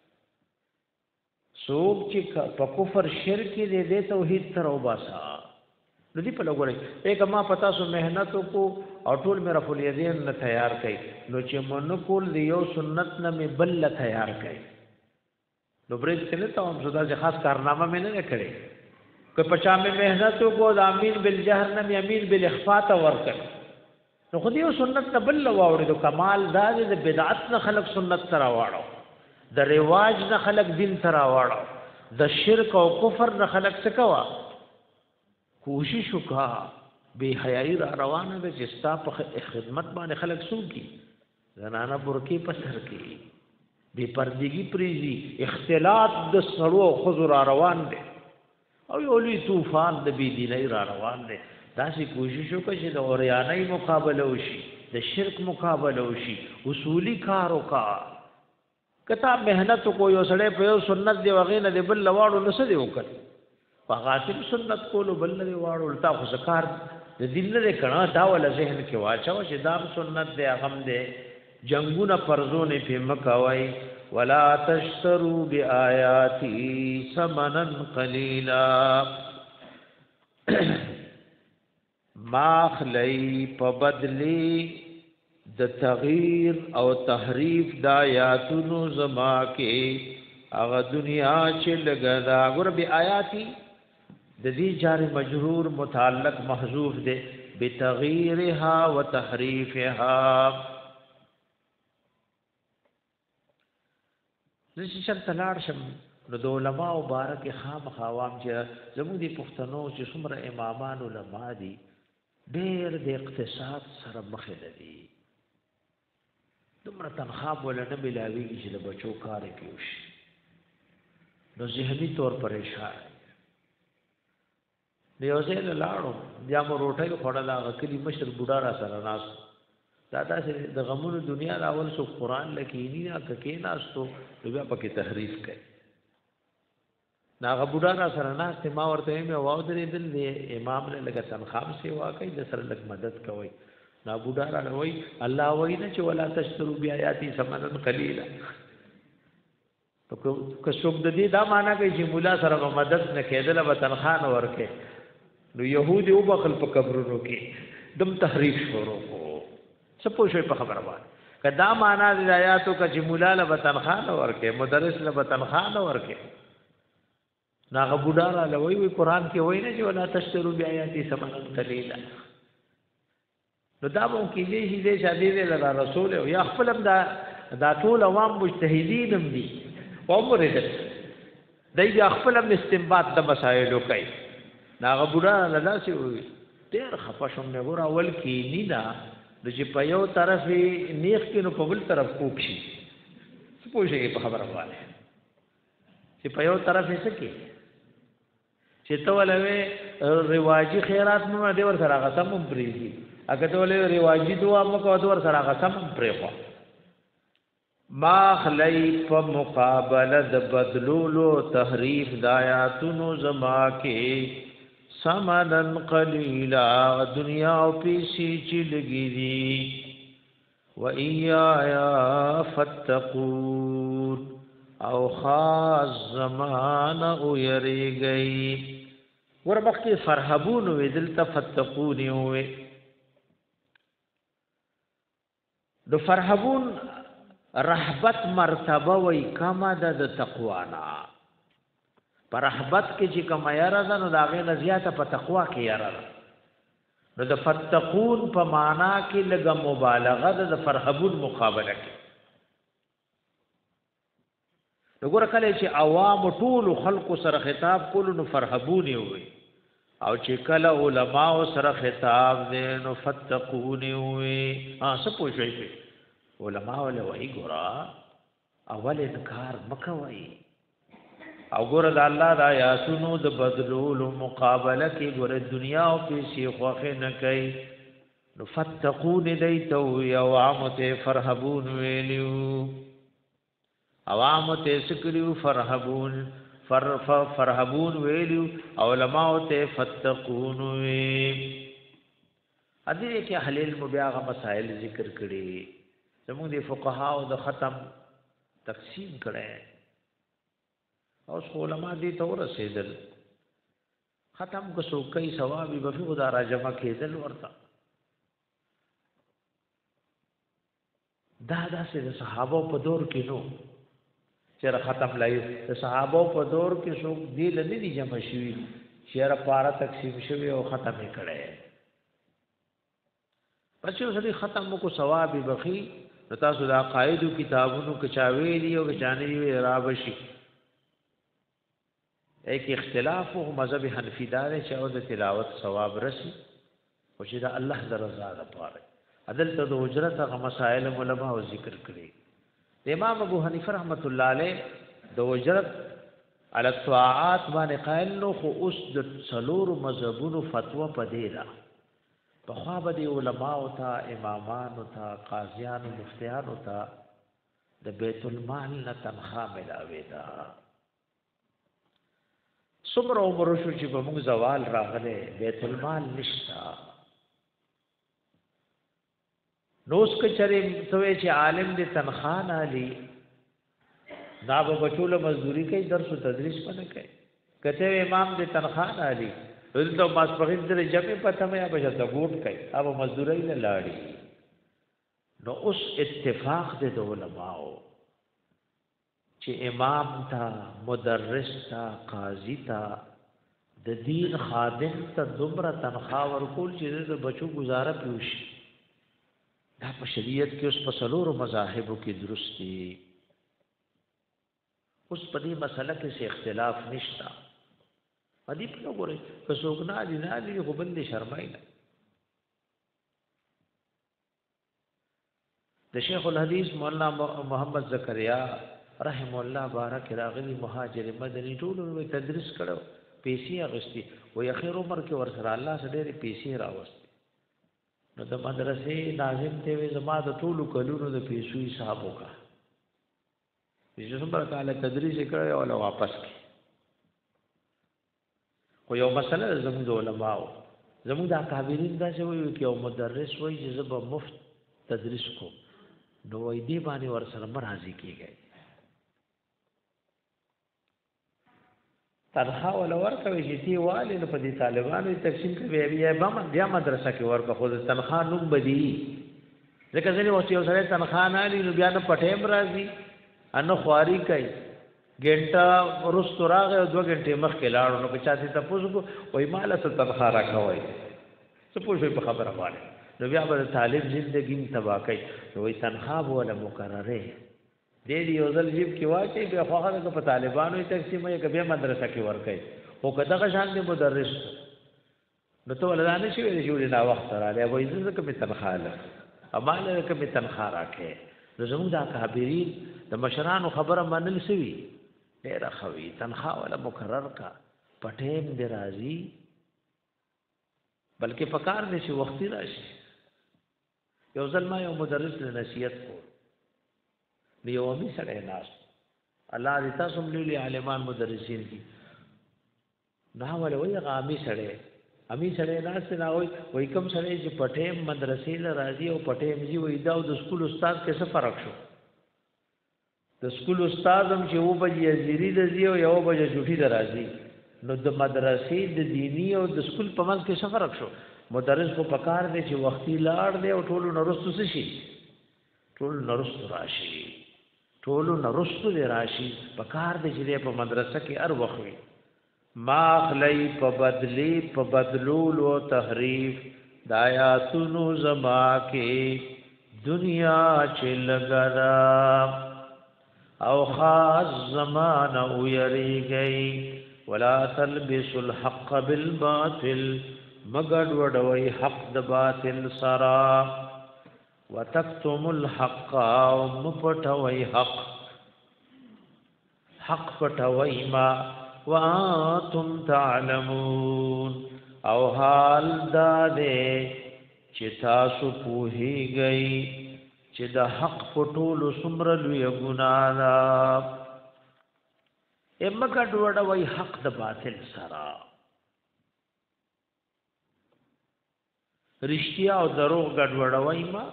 څوک چې په کفر شرک دې توحید تر وباسا نو دی په لګوري یک ما پتا سو مهنت کو او ټول مې رفع الیدین نه تیار کړي نو چې مونږ کول دی یو سنت نه مې بل تیار کړي نو برېز کله ته هم زدا چې خاص کارنامه مې نه کړې که پچا مې مهنت کو د امین بالجهر نه مې امین بالاخفاء ته ورکړ نو خو دې سنت نه بل واوړي نو کمال دا د بدعت نه خلق سنت ترا واړو د رواج نه خلق دین ترا واړو د شرک او کفر نه خلق څه کوا کوشش وکا به حیاي را روانه ده چې ستا په خدمت باندې خلق سوکي زنانه برکی په سر کې بے پردگی پریزی اختلاط د سړو خضر را روان دي او یو لوی طوفان د بی دیني را روان دي داسې کوشش وکړه چې د اوریانای مقابله وشي د شرک مقابله وشي اصولی کار وکا کته مهنت کو یو سړی په یو سنت دی وغینه دی بل لواړو نس دی وکړ په غاتب سنت کولو بل دی واړو الټا خو زکار د دین نه کړه دا ول ذهن کې واچو چې دا سنت دی هغه دی جنگونه فرضونه په مکوای ولا تشتروا بیااتی ثمنا قلیلا ما خلی په بدلی د تغییر او تحریف د آیاتونو زما کې هغه دنیا چې لګا ګور بیااتی د دې جار مجرور متعلق محذوف ده بتغییرها وتحریفها زه شم تلاړ شم نو د علماء مبارک خام خوام چې زموږ د پښتنو چې څومره امامان علما دي ډېر د اقتصاد سره مخ دي دومره تنخواه ولا نه ملاويږي چې د بچو کار کوي نو ذهني طور پریشان دی اوسه لاړو بیا مو روټي خوړل هغه کلی مشر بوډا را سره ناس دا داسې د غمونو دنیا راول سو قرآن لکینی نه ککې ناستو بیا پکې تحریف کوي ناغه بوډا را سره ناست ما ورته مې واو درې دل دی امام له لګه تنخام سیوا کوي د سره لګ مدد کوي نا بوډا را وای الله وای نه چې ولا تشترو بیااتی ثمنن قلیلا که څوک د دې دا معنا کوي چې مولا سره مدد نه کېدل به تنخواه نه ورکې نو يهودي او بخل په قبرونو کې دم تحریف شروع کو څه پوښي په خبره باندې کدا معنا د آیاتو کې چې مولا له تنخواه نه ورکې مدرس له تنخواه نه ورکې ناغه بوډا را لوي وي قران کې وای نه چې ولا تشترو بیااتی ثمنن قلیلا نو دا مو کې دې شادي دې له رسول او یا خپل دا ټول عوام مجتهدین هم دي عمره دې خپل استنباط د مسائلو کوي ناغه بوډا لدا سي وي ډېر خفشم نه ګور اول کې نینا د چې په یو طرف نیخ کې نو په بل طرف کوک شي پوښي په خبره وایي چې په یو طرف یې سکی چې ته ولوي رواجی خیرات مو دې ور سره غسم پریږي اګه ته ولوي رواجی دعا مو کو دې ور سره غسم پریخو ما خلی په مقابله د بدلولو تحریف د آیاتونو زما کې سمنن قلیلا دنیا او پیسې چې لګی دي و ایا فتقون او خاص زمان او یریږي وربخې فرحبون وې دل تفتقون وې د فرحبون رحبت مرتبه وې کما د تقوا نه پر رحبت کې چې کما یاره ده نو دا غي زیاته په تقوا کې یاره ده نو د فتقون په معنا کې لګه مبالغه د فرحبون مقابله کې وګوره کله چې عوام ټول خلق سره خطاب کول نو فرحبون وي او چې کله علما سره خطاب دي نو فتقون وي څه پوښي علما ول وای ګورا اول انکار مکوي او ګوره د الله د آیاتونو د بدلولو مقابله کې ګوره دنیا او پیسې خوخه نه کوي نو فتقون دیتو یا عامته فرحبون ویلو عوام ته سکریو فرحبون فرحبون ویلو علماء ته فتقون وی ادي کې اهل المبيغ مسائل ذکر کړي زموږ د فقها او د ختم تقسیم کړي او علماء دې ته ورسېدل ختم کو سو کوي ثواب به خدا را جمع کېدل ورته دا داسې د صحابه په دور کې نو چیر ختم لای د صحابه په دور کې څوک دی لنی دي جمع شوی چیر پارا تقسیم شوی او ختم کړي پښو سړي ختم کو ثواب بخي تاسو د عقاید کتابونو کې چاوي دي او جانې وي رابشي ایک اختلاف او مذهب حنفی دار چې او د تلاوت ثواب رسی او چې د الله د رضا لپاره عدل ته د اجرت غ مسائل علماء او ذکر کړي امام ابو حنیفه رحمت الله علیه د اجرت علی الطاعات باندې قائل نو خو اوس د څلور مذهبونو فتوا پدې ده په خوا به علماء او تا امامان او تا قاضیان او مفتیان او تا د بیت المال نه تنخواه ملاوي ده څومره عمر شو چې په موږ زوال راغله بیت المال نشتا نو اس که چرې توې چې عالم دې تنخواه نه لې دا به بچوله مزدوري کوي درس او تدریس پنه کوي کته امام دې تنخواه نه لې دلته ماسپخین دې جمع پته مې به ته ګوټ کوي او مزدوري نه لاړي نو اوس اتفاق دې د علماء چې امام تا مدرس تا قاضی تا د دین خادم ته دومره تنخواه ورکول چې د بچو گزاره پیوشي دا په شریعت کې اوس په څلورو مذاهبو کې درست دي اوس په دې مسله کې څه اختلاف نشته ادي په وګورئ که څوک نه دي خو بل دي شرمای نه د شیخ الحدیث مولانا محمد زکریا رحم الله بارک راغلی مهاجر مدنی ټول نو تدریس کړو پیسې اغستی و اخر عمر کې ورسره الله سره ډېرې پیسې راوستي نو د مدرسې ناظم ته وی زما د ټولو کلونو د پیسو حساب وکړه چې څومره کال تدریس کړی او له واپس کی خو یو مسله زموږ علماء زموږ د اکابرین دا چې وایي چې یو مدرس وایي چې زه به مفت تدریس کوم نو وایي دې باندې ورسره مرضی کیږي تنخواه ولا ورکوي چې تی والي نو په دې طالبانو تقسیم کوي بیا مدرسه کې ورکه خو تنخواه نوم بدی ځکه ځنې وخت یو سره تنخواه نه لري نو بیا نه پټیم راځي انو خواري کوي ګنټه ورستو راغی او 2 غنټې مخکې لاړو نو په چاته تاسو کو وای مال څه تنخواه راکوي څه پوښي په خبره باندې نو بیا به طالب ژوندۍ تباہ کوي نو وای تنخواه ولا مقرره دې یو ځل جیب کې واچي به خوغه په طالبانو تقسیم یې کبه مدرسه کې ورکړي او کداغه شان دې مدرس نو ته ولدانه شي ویل جوړ نه وخت راځي وای زه کوم تنخواه له اماله کوم تنخواه راکې نو زموږ د کابرین د مشرانو خبره منل سوي ډېر خوي تنخواه ولا مقرر کا پټیم دې راځي بلکې پکار دې شي وختي راشي یو ځل ما یو مدرس له نصیحت کو دیو می سره ناس الله دې تاسو ملي عالمان مدرسین کی دا ولا وی غامي سره امي سره ناس نه وای کوم سره چې پټیم مدرسې له راځي او پټیم جی وای دا د سکول استاد کې څه فرق شو د سکول استاد هم چې و بجې ازيري د زیو یو بجې چټي درازي نو د مدرسې د دینی او د سکول په منځ کې څه فرق شو مدرس کو پکار دی چې وختي لاړ دی او ټولو نرستو شي ټول نرستو راشي ټولو نرستو دی راشي پکار دی چې په مدرسه کې هر وخت وي ما خلی په بدلی په بدلول او تحریف د آیاتونو زما کې دنیا چې لګرا او خاص زمانه ویری گئی ولا تلبسوا الحق بالباطل مگر وډوي حق د باطل سرا وتكتموا الحق ومپټوي حق پټوي ما وانتم تعلمون او حال داده چې تاسو پوهیږئ چې د حق پټولو څومره لوی ګناه ده امګه ډوډوي حق د باطل سره رښتیا او دروغ ګډوډوي ما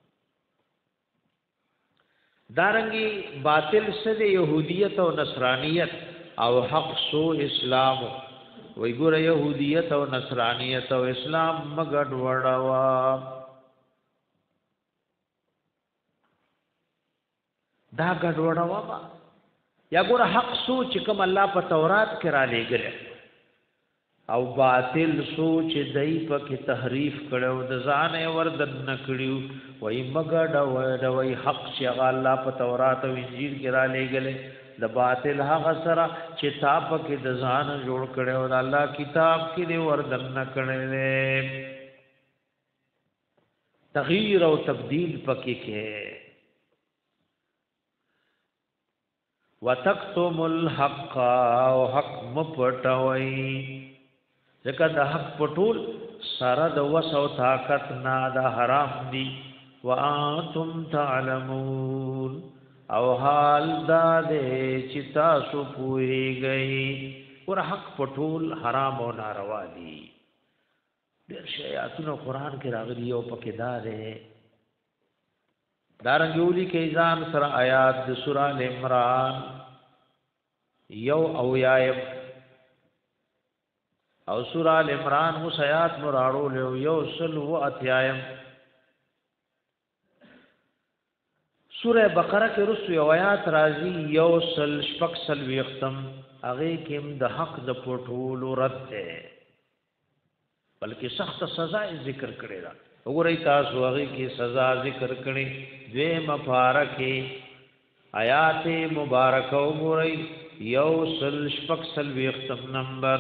دارنګي باطل سره يهوديت او نصرانيت او حق سو اسلام وی ګوره يهوديت او نصرانيت او اسلام مګډ وډوا دا ګډ وډوا با یا ګوره حق سو چې کوم الله په تورات کې را لېګل او باطل سو چې دای په کې تحریف کړو د ځان وردن نکړیو وای مګډ وډوي حق چې الله په تورات او انجیل کې را لېګل د باطل هغه سره چې تاپ کې د ځان جوړ کړو د الله کتاب کې دی وردن نکړل تغییر او تبديل پکې کې وتکتم الحق او حق مپټوي ځکه د حق پټول سره د وس او طاقت نه د حرام دي وانتم تعلمون او حال دا دې چې تاسو پوهیږئ ور حق پټول حرام او ناروا دي ډېر شیاتونه قران کې راغلي او پکې دا ده دارنګولي کې ځان سره آیات د سورہ ال عمران یو او یایم او سورہ ال عمران مو آیات مراړو له یو سل و اتیایم سورہ بقره کې رسو یو آیات راځي یو سل شپږ سل وختم هغه کې د حق د پټول رد ده بلکې سخت سزا ذکر کړی دا وګورئ تاسو هغه کې سزا ذکر کړي دوی مفارقه آیات مبارکه وګورئ یو سل شپږ سل وختم نمبر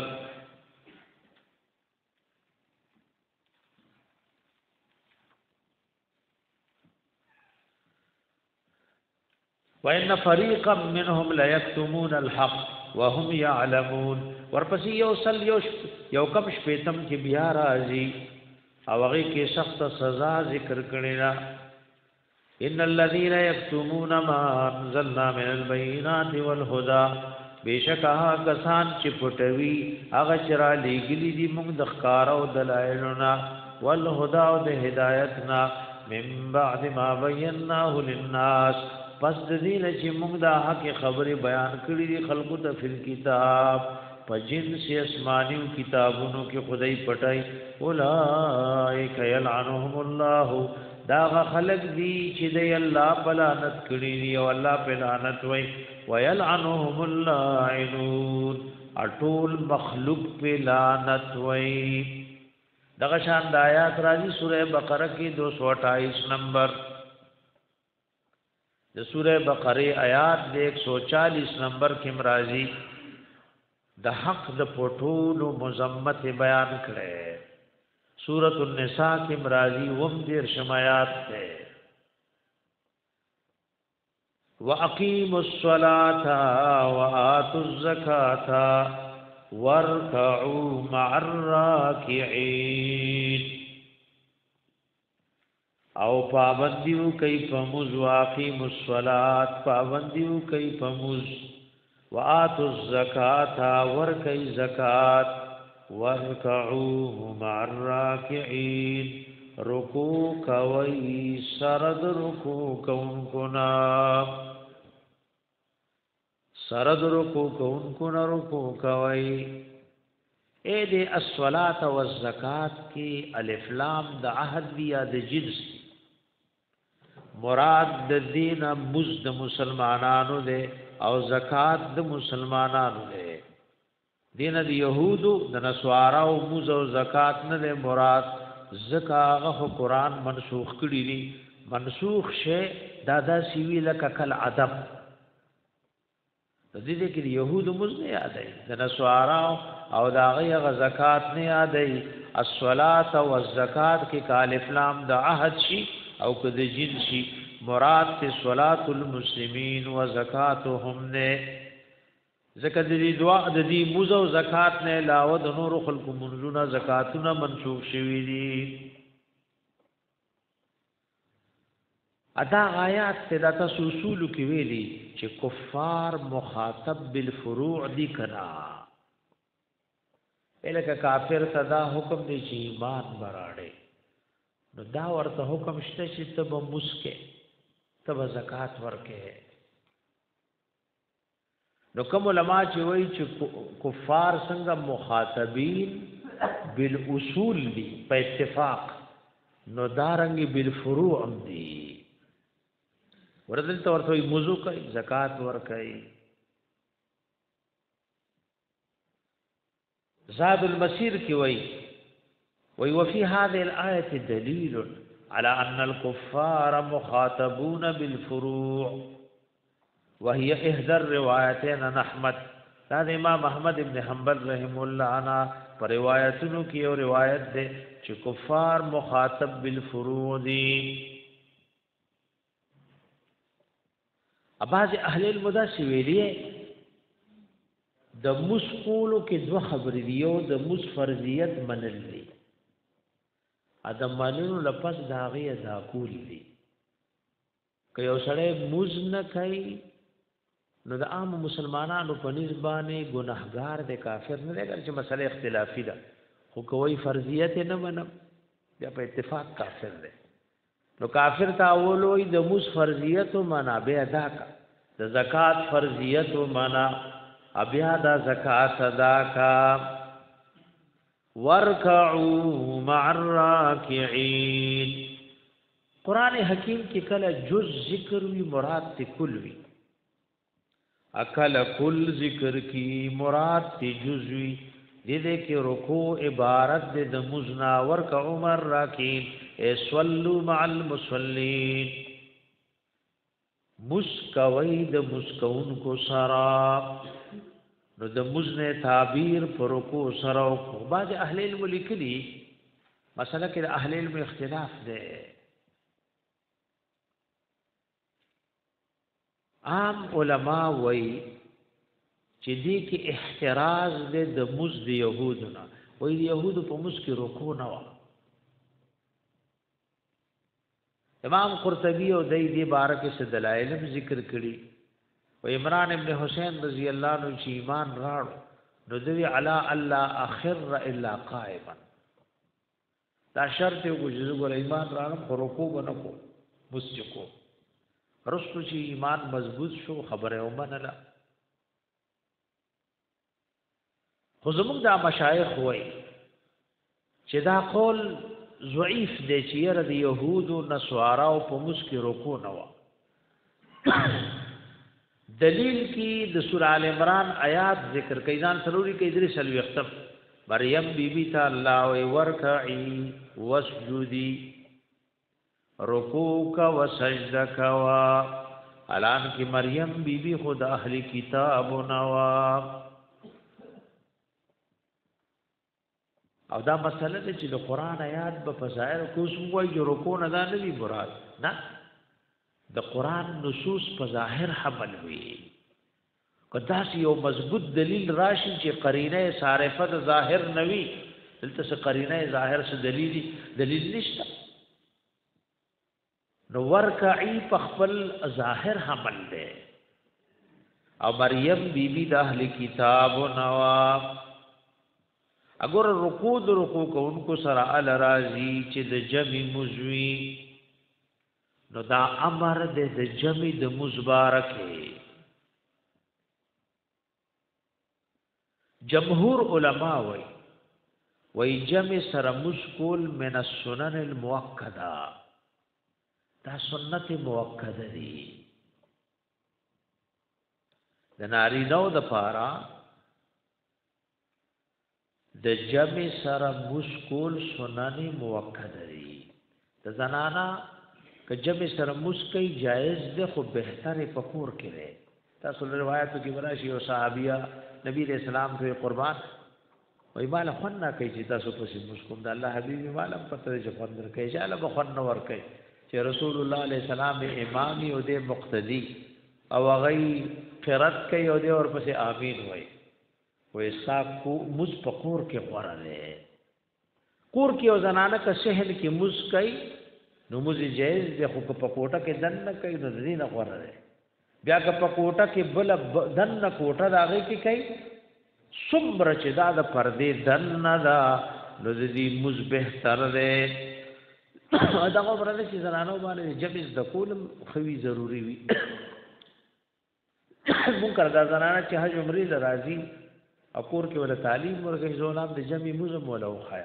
وَإِنَّ فَرِيقًا مِّنْهُمْ لَيَكْتُمُونَ الْحَقَّ وَهُمْ يَعْلَمُونَ ورپسې یو کم شپیتم کې بیا راځي او هغه کې سخت سزا ذکر کړی را ان الذين يكتمون ما انزلنا من البينات والهدى بشکها کسان چې پټوي هغه چر لګلی دي موږ د ښکار او دلایلنا والهدى او د هدایتنا من بعد ما بيناه للناس پس د دې چې موږ د حق خبره بیان کړې دي خلقو ته فل کتاب په جنس اسمانیو کتابونو کې خدای پټای اولائک یلعنهم الله دا خلق دی چې د الله په لعنت کړي دي او الله په لعنت وای ويلعنهم اللاعنون اټول مخلوق په لعنت وای دغه شان د آیات راځي سوره بقره کې 228 نمبر د سوره بقره آیات د 140 نمبر کې مرাজি د حق د پټولو مذمت بیان کړي سورۃ النساء کې مرাজি وم دیر شمایات ده واقیموا الصلاة وآتوا الزکاة واركعوا مع الراکعين او پابندیو کوي پموز واقیموا الصلاة پابندیو کوي پموز وآتوا الزکاة ورکي زکات واركعوا مع الراکعين رکوع کوي سرد رکوع کوونکنا سرد رکوع کوونکنا رکوع کوي اے دې الصلاة والزکات کې الف لام د عهد بیا د جنس مراد د دین مزد مسلمانانو ده او زکات د مسلمانانو ده دین د يهودو د نسوارا او موز او زکات نه ده مراد زکاغه قرآن منسوخ کړی دي منسوخ شه دادا سیوی لک کل عدم د دې کې يهود موز نه یادای د نسوارا او داغه زکات نه یادای الصلاه والزکات کې کالف لام د عهد شي او کده جن شي مراد ته صلات المسلمین و زکاتهم نه زکات دې دعا د دې موز او زکات نه علاوه د نور خلق منزونه زکاتونه منسوخ شوي دي ادا آیات ته د اصول کې ویلي چې کفار مخاطب بالفروع دي کنا الکه کافر صدا حکم دی چې ایمان براړي نو دا ورته حکم شته چې تب مسکه تب زکات ورکه نو کوم علما چې وایي چې کفار څنګه مخاطبین بالاصول دي په اتفاق نو دارنګ بالفروع دي ورته ورته موضوع کوي زکات ورکوي زاد المسير کی وی وفي هذه الآية دليل على أن الكفار مخاطبون بالفروع وهي إحدى الروايتين عن أحمد هذا امام احمد ابن حنبل رحم الله عنه پر روایتونو کې یو روایت ده چې کفار مخاطب بالفروع دي اباظ اهل المدثر ویلي د مسقولو کې دوه خبرې دی یو د مس فرضیت منل دي ادم منلو لپس داغي ادا کول دي که یو سړی موز نه کوي نو د عام مسلمانانو په نسبانه ګناهګار دی کافر نه دی چې مسله اختلافي ده خو کوئی فرضیت نه منم یا په اتفاق کافر دی نو کافر تاولوي د موز فرضیت معنا به ادا کا د زکات فرضیت معنا ابیا دا زکات ادا کا ورکعوا مع الراکعين قران حکیم کې کله جز ذکر وی مراد ته کل وی اکل کل ذکر کی مراد ته جز وی دې کې رکوع عبارت د مزنا ورکعوا مع الراکعين صلوا مع المصلين مسکوی د مسکون کو سرا نو د مزنه تعبیر پر کو سره او بعض اهل علم لیکلي مسله کې اهل علم اختلاف ده عام علما وای چې دې کې احتراز ده د مزد يهودنا وای يهود په مز کې رکوع نه و امام قرطبی او دې بارک سے دلائل ذکر کړي و عمران ابن حسین رضی الله عنه چې ایمان راړو نو دوی علا الله اخر الا قائما دا شرط یو ګل ایمان راړو رکوع بنکو مسجکو رسو چې ایمان مضبوط شو خبره ومنله خو زموږ دا مشایخ وای چې دا قول ضعیف دی چې یره د يهودو نسواراو په مسکی رکوع نه و دلیل کی د سورہ ال عمران آیات ذکر کوي ځان ضروري کې درې سلوي ختم مریم بیبي ته الله وی ورکعي واسجدي رکوع کا وسجدہ کا الان کی مریم بیبي خود اهلی کتاب نوا او دا مسله ده چې د قران آیات په فضائل کو سو وایي رکوع نه دا نه دی مراد نه د قران نصوص په ظاهر حمل وي کدا یو مضبوط دلیل راشي چې قرینه صارفه د ظاهر نوي دلته څه قرینه ظاهر څه دلیل نشته نو ورکعی په خپل ظاهر حمل ده او مریم بیبي د اهل کتاب نوا اگر رکوع کو انکو سره ال راضی چې د جمع مزوی نو دا امر د جمع د مزبارکه جمهور علما وای جمع سره مشکول من السنن المؤکده دا سنت مؤکده دي د نارینو د پارا د جمع سره مشکول سنن مؤکده دي د زنانا که جمع سره مسکی جائز ده خو بهتر پکور کړي تاسو روایتو کې ورشي او صحابیه نبی رسول الله ته قربان وای مال خننا کوي چې تاسو په مسکوم د الله حبیبي مالم پته چې فندر کوي چې الله بخن ور کوي چې رسول الله علیه السلام امامي او د مقتدی او غي قرات کوي او د اور پسې امین وای وې ساکو مز پکور کې غوړاله کور کې او زنانه کا شهل کې مز کوي نو مز جایز د خو په کوټه کې دن نه کوي نو دینه غوړاله بیا که په کوټه کې بل دن نه کوټه داږي کې کوي صبر چې دا د پردې دن نه دا نو دې مز بهتر ده دا خبره ده چې زنانو باندې جبز د کولم خوي ضروری وي مونږ دا زنانه چې حج عمرې راځي اکور کې ولا تعلیم ورغی زولام د جمع مزم ولا خیا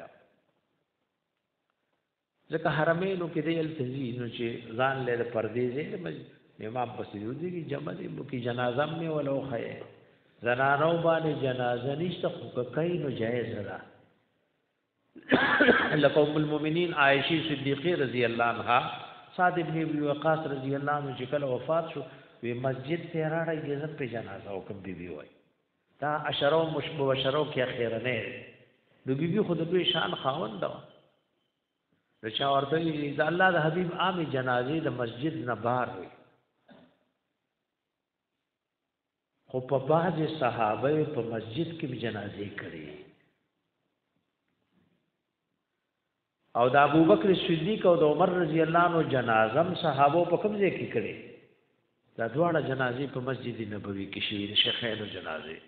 ځکه حرمینو کې دی التزی نو چې ځان له پردې زه امام بسیودی کی جمع دی کی جنازه مې ولا خیا زنانو باندې جنازه نشته خو کوي نو جایز ده لکه ام المؤمنین عائشہ صدیقہ رضی الله عنها صاد ابن ابي وقاص رضی الله عنه چې کله وفات شو وی مسجد ته راړی عزت په جنازه او کوم بیبي وای دا اشرو مبشرو کې اخیره نه نو بیبي خود په شان خاوند دا رچا ورته دا الله د حبیب عام جنازه د مسجد نه بار وي خو په بعض صحابه په مسجد کې جنازه کړي او د ابوبکر صدیق او د عمر رضی الله عنه جنازم صحابه په کوم ځای کې کړي دا دواړه جنازې په مسجد نبوي کې شوې شیخانو جنازې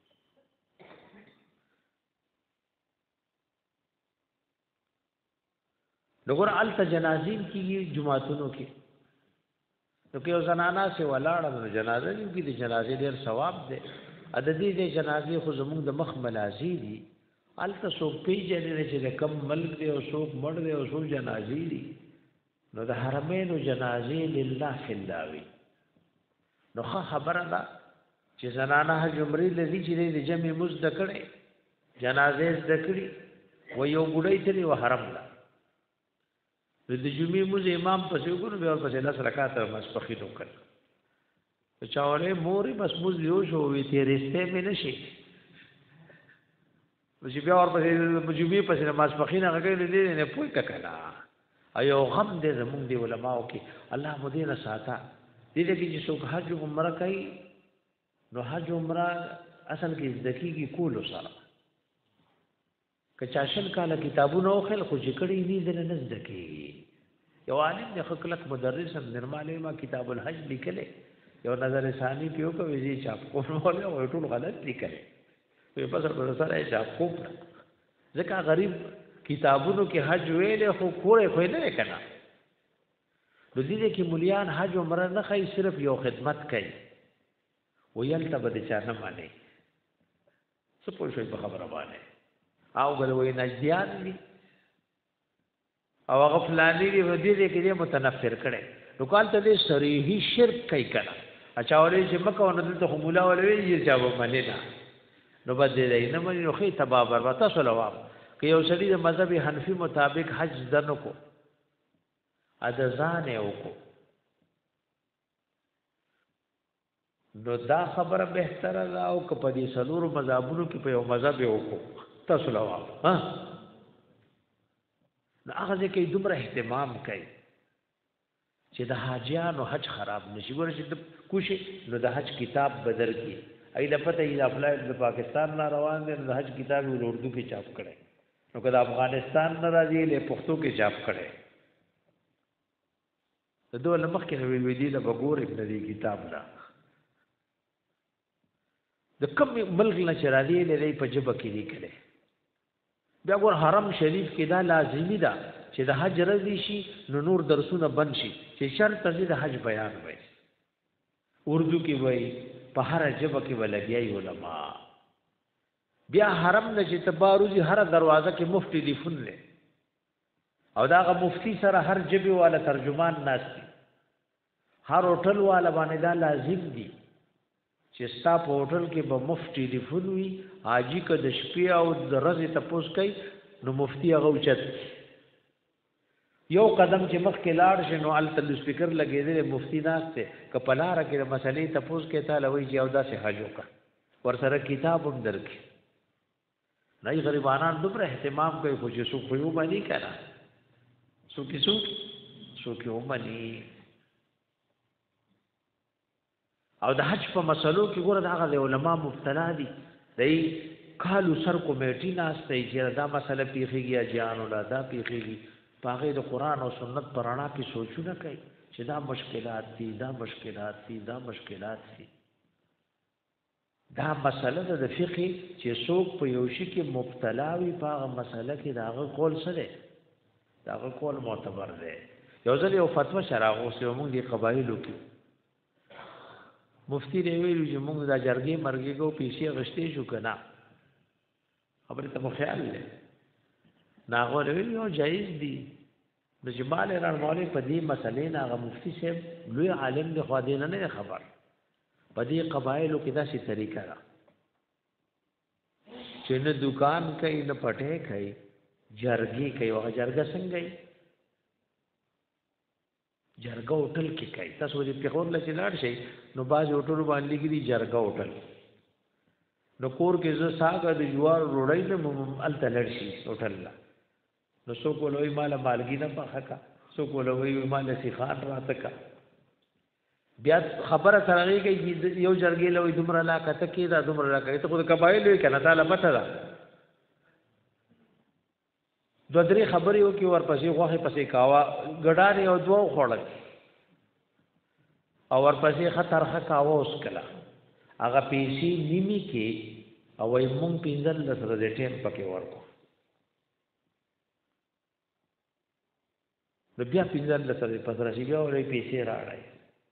دغه الته جنازین کې جمعهتونو کې نو کې زنانا سے ولاړه د جنازې کې د جنازې ډېر ثواب دی عددي د جنازې خو زموږ د مخ ملازي دي الته څوک پیژنې چې کم ملک دی او څوک مړ دی او څوک جنازې دي نو د حرمینو جنازې لله فی الله وی نو خبره ده چې زنانه حج عمرې لذي چې د جمع مزد کړي جنازې زده کړي و یو ګډای تلې و حرم ده د جمعې مز امام پسې وګورو بیا پسې لاس رکعات مسبخي وکړ چاوله موري بس مز یو شو وی تیرې رسته مې نشي چې بیا ور پسې جمعې پسې مسبخي نه غږې نه پوي ککلا ایو غم دې زمونږ دی علماء کې الله مدینه ساته دې کې چې څوک حج عمره کوي نو حج عمره اصل کې ذکی کی کول سره کچاشن کاله کتابونو خل خو ذکرې دې نه ذکی یو عالم د خلک مدرس نرماله ما کتاب الحج لیکلې یو نظر ثانی پیو کوي چې چاپ کوم له ټول غلط لیکلې په پس سره چاپ کوم ځکه غریب کتابونو کې حج ویلې خو کوړې خو نه کنا د دې کې مليان حج عمره نه خي صرف یو خدمت کوي ویل ته به چا نه مانی څه پوه شوي په خبره باندې او بل وې نجديان دي او هغه فلانی دی ودی کې متنفر کړي نو کال ته دې صریحي شرک کوي کنه اچھا ولې چې مکه ونه ته مولا ولې یې جواب منی نه نو بد دې نه مني نو خي تبا برباد تاسو لواب که یو سړي د مذهب حنفي مطابق حج دنه کو اذان یې وکړو نو دا خبره بهتره ده او که په دې سلور مذهبونو کې په یو مذهب یې وکړو تاسو لواب ها نو هغه ځکه دومره اهتمام کوي چې د حاجیانو حج خراب نشي ګور چې کوشي نو د حج کتاب بدر کی ایله پته ایله افلایټ د پاکستان نه روان دي د حج کتاب ول اردو کې چاپ کړي نو کله افغانستان نه راځي له پښتو کې چاپ کړي د دوه لمخ کې نو ویل دي له بګور ابن دې کتاب دا د کوم ملک نه چرالي له په جبه کې لیکلي بیا ګور حرم شریف کې دا لازمی ده چې د حج رضی شي نو نور درسونه بند شي چې شرط دې د حج بیان وي اردو کې وي په هر جبه کې ولګي علماء بیا حرم نه چې تباروزي هر دروازه کې مفتی دی فنله او داغه مفتی سره هر جبه والا ترجمان ناشتي هر هوټل والا باندې دا لازم دي چې ستا په هوټل کې به مفتی دی فنوي حاجی که د شپې او د ورځې تپوس کوي نو مفتی هغه اوچت یو قدم چې مخ کې لاړ شي نو الته سپیکر لګېدل مفتی ناشته ک په لار کې د مسلې تپوس کې تعالی وایي چې او دا سه حج وکړه ور سره کتاب هم درکې نه غریبانان دومره اهتمام کوي خو چې څوک یو باندې کړه څوک یو باندې او د حج په مسلو کې ګوره دا غو علماء مبتلا دي دای کالو سر کمیټی ناشته چې دا مسله پیخیږي اجان ولا دا پیخیږي پاغه د قران او سنت پرانا کې سوچونه کوي چې دا مشکلات دي دا مشکلات دي دا مسله د فقه چې څوک په یو شي کې مبتلا وي پاغه مسله کې داغه قول سره داغه قول معتبر دی یو ځل یو فتوا شراغو سه موږ دی قبایلو کې مفتی دی ویلو چې موږ دا جرګې مرګې کو پیسې غشتې شو کنه خبره ته خیال لې ناغور ویلو جایز دي د جمال رحماني په دې مسلې نه هغه مفتی صاحب لوی عالم دی خو دې نه خبر په دې قبایلو کې دا شي طریقه را چې نه دکان کوي نه پټه کوي جرګې کوي هغه جرګه څنګه جرګه هوټل کې کوي تاسو دې په خور لچ لاړ شي نو باز هوټل باندې کې دي جرګه هوټل نو کور کې زه ساګه د جوار روړی نه ال تلل شي هوټل لا نو څوک ولوي مال مالګی نه پخکا څوک ولوي مال سیخان راتکا بیا خبره سره کې یو جرګې لوي دومره لا کته کې دا دومره لا کوي ته خو قبایل وي کنه تعالی پته ده دو درې خبرې وکي ورپسې غوخه پسې کاوه ګډار یو دوه خوړل او ورپسې خطر کاوه اوس کلا هغه پیسې نیمي کې او یې مونږ پینځل سره د ټیم پکې ورکو نو بیا پینځل سره پسره شي بیا ورې پیسې راړای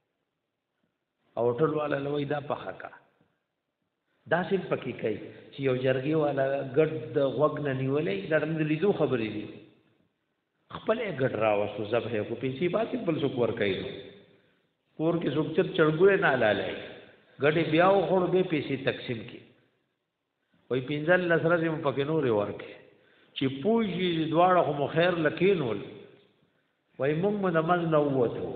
او ټول والا لوي دا پخکا دا سیم پکې کوي چې یو جرګي والا ګډ د غوګ نه نیولې دا د لیدو خبرې دي خپل ګډ راوسو ذبح کو پیسې باندې بل څوک ور کوي کور کې څوک چړګوې نه لاله ګډي بیا خور به پیسې تقسیم کی وای پینځل لسره زم پکې نور ورکه چې پوجي دواړه خو خیر لکینول وای موږ د مز نو وته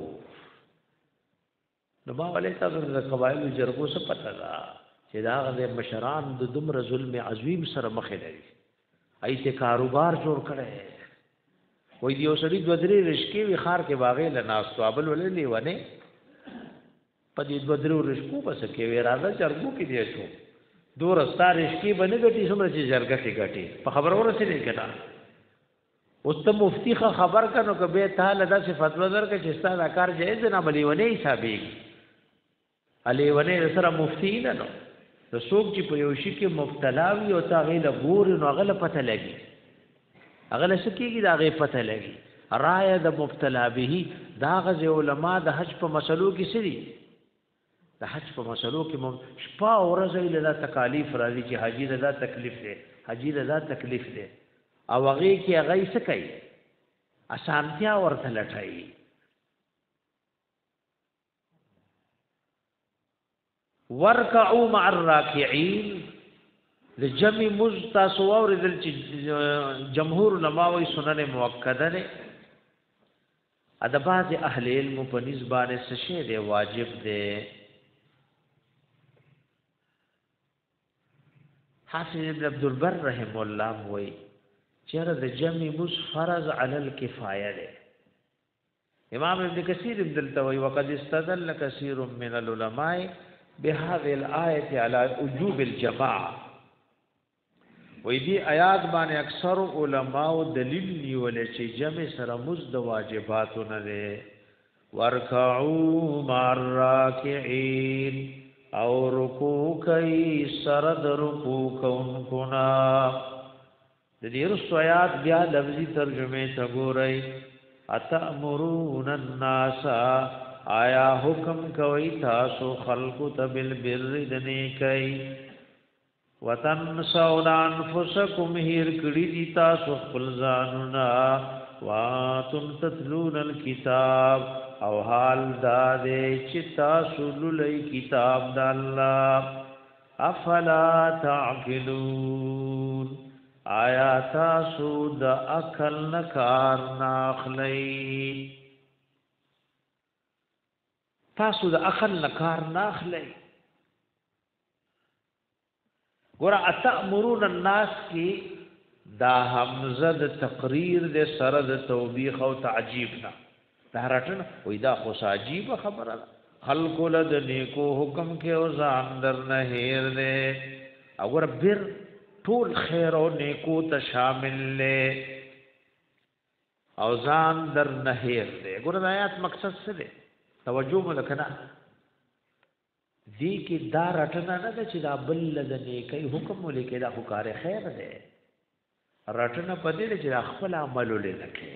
نو ما ولې تاسو د قبایلو جرګو څه پته ده چې دا غو مشران د دومره ظلم عظیم سره مخ لري ایته کاروبار جوړ کړي وای دی اوسړي د درې رشکې وی خار کې باغې لناس توابل ولې لیونه په دې د درې رشکو بس کې وی راځه چرګو کې دی شو دور ستار رشکې باندې ګټي څومره چې جرګه کې ګټي په خبر ورسې نه کړه اوس ته مفتی خبر کنو که به تعالی دا صفات نظر کې چې ستاسو کار جایز نه بلی ونی حسابېږي علی ونی سره مفتی نه نو د څوک چې په یو شي کې مبتلا وي او تاغې له ګور نو غل پته لګي هغه سکیږي دا غي پته لګي رایه د مبتلا به دا غز علماء د حج په مسلو کې سړي د حج په مسلو کې شپه او ورځ له تکالیف راځي چې حاجی له تکلیف دی حاجی له تکلیف دی او هغه کې هغه څه کوي اسانتیا ورته لټایي ورکعوا مع الراکعين لجمع مزتاسو اوردل چې جمهور علماء وی سنن مؤکده نه ادبات اهل علم په نسبانه څه شی دی واجب دی حافظ ابن عبد البر رحم الله وی چیرې د جمع مز فرض علی الکفایه دی امام ابن کثیر دلته وی وقد استدل كثير من العلماء بهذه الايه على وجوب الجماعه وې دې آیات باندې اکثر علماء دلیل نیولې چې جمع سره مزد واجبات نه دي ورکعوا مع الراکعين او رکوع کوي سره د رکوع کوونکنا د دې رسو آیات بیا لفظي ترجمه ته ګورئ اتامرون الناس آیا حکم کوي تاسو خلق ته بالبر دنیکي وتنسون انفسکم هیر کړي دي تاسو خپل ځانونه واتم تتلون الكتاب او حال دا دې چې تاسو لولئ کتاب د الله افلا تعقلون آیا تاسو د عقل نکار ناخلی تاسو د عقل نکار ناخلی ګور اتامرون الناس کی دا حمزه د تقریر د سره د توبیخ او تعجیب نه دا رټن وې دا خو عجیب خبره خلق له د نیکو حکم کې او ځان در نه هیر نه اور بیر ټول خیر او نیکو ته شامل له او ځان در نه هیر نه ګور د آیات مقصد څه دی توجه وکړه دی کې دا رټنه نه ده چې دا بل د نیکی حکم ولیکي دا کار خیر ده رټنه پدې چې خپل عمل ولیکي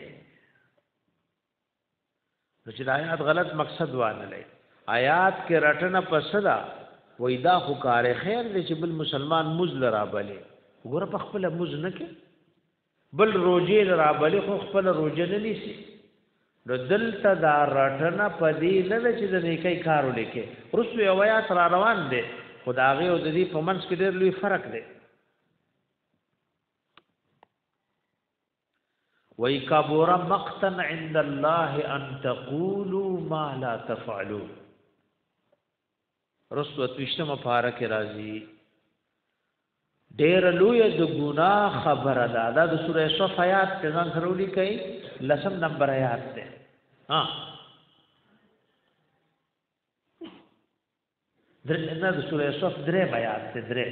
نو چې آیات غلط مقصد وانه لای آیات کې رټنه پسدا وې دا کار خیر ده چې بل مسلمان مزل را بلې وګوره په خپل مز نه کې بل روزي را بلې خو خپل روزه نه نیسي نو دلته دا رټنه پدې نه چې د نیکی کار ولیکي رسو یو آیات را روان دي خدای او د دې په منځ کې ډېر لوی فرق دی وَإِ كَبُرَ مَقْتًا عِندَ اللَّهِ أَن تَقُولُوا مَا لَا تَفْعَلُونَ رسو توشتمه پارک راځي ډېر لوی د ګناه خبره ده دا د سورې صف آیات څنګه سرولي کوي لسم نمبر آیات ده ها درنه د سورې صف درې آیات ده درې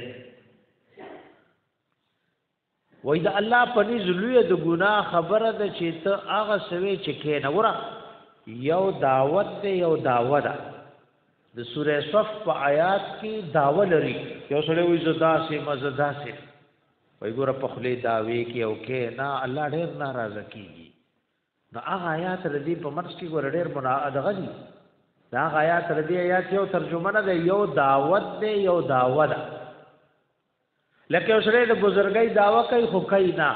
وای دا الله پني زلوی د ګناه خبره ده چې ته هغه سوي چې کې نه وره یو دعوت ده یو دعوه ده د سورې صف په آیات کې داوا لري یو سره وې زدا سي مزدا سي وای ګوره په خله داوي کې او کې نه الله ډېر ناراضه کیږي نو هغه آیات ردی په مرز کې ګوره ډېر منادغه دي دا آیات ردی آیات یو ترجمه نه ده یو دعوت ده یو داوا ده لکه اوسره د بزرګۍ داوا کوي خو کوي نه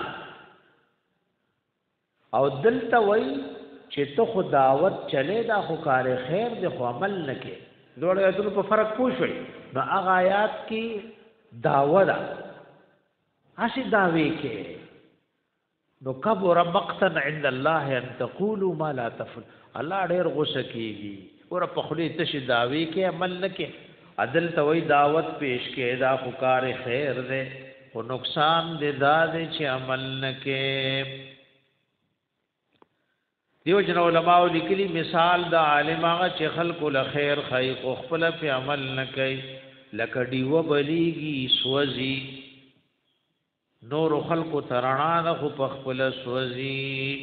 او دلته وای چې ته خو دعوت چلے دا خو کار خیر دی خو عمل نکې دوړ ایتونو په فرق پوښوي نو هغه آیات کې داوا ده اسی داوی کې نو کبر مقتا عند الله ان تقولوا ما لا تفعل الله ډېر غوسه کیږي اور په خلی تش داوی کې عمل نکې عدل توي دعوت پیش کې دا فکار خیر دے او نقصان دے دا دے چې عمل نکې دیو جن علماء لیکلي مثال د عالم هغه چې خلق له خیر خی او خپل په عمل نکې لکه دیو بلیږي سوځي نور خلق ترنا خو پخپل سوزی.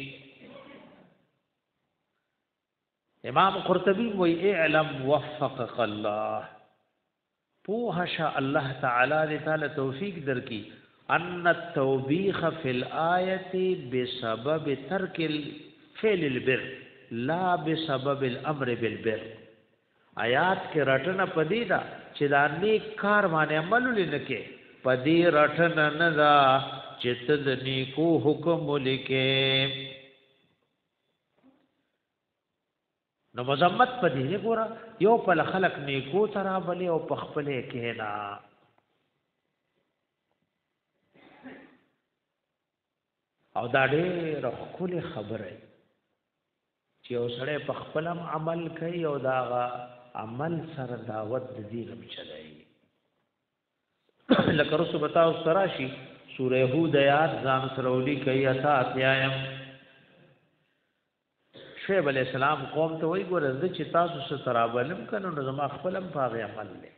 امام قرطبی وی اعلم وفقك الله، پوهش الله تعالی تعالی توفیق درکی ان التوبیخ فی الآیه بسبب ترک الفعل البر لا بسبب الامر بالبر. آیات کې رټنه پدې دا چې دا نیک کار باندې عمل لنکې، پدې رټنه نه دا چې تد نیکو حکم لیکې. نو مذمت پدې نه ګوره، یو په خلق نیکو ترا بلې او پخپلې کېنا. او دا ډېر خپل خبره چې یو سړی پخپلم عمل کوي او دا عمل سره دعوت د دین چلایي. لکه رسو بتاو سراشی سوره هود آیات ځان سرولی کوي اتا اتیایم. شعیب علیہ السلام قوم ته وی ګور زه چې تاسو سره ترابلم کنه نو زما خپلم پاغه عمل لې،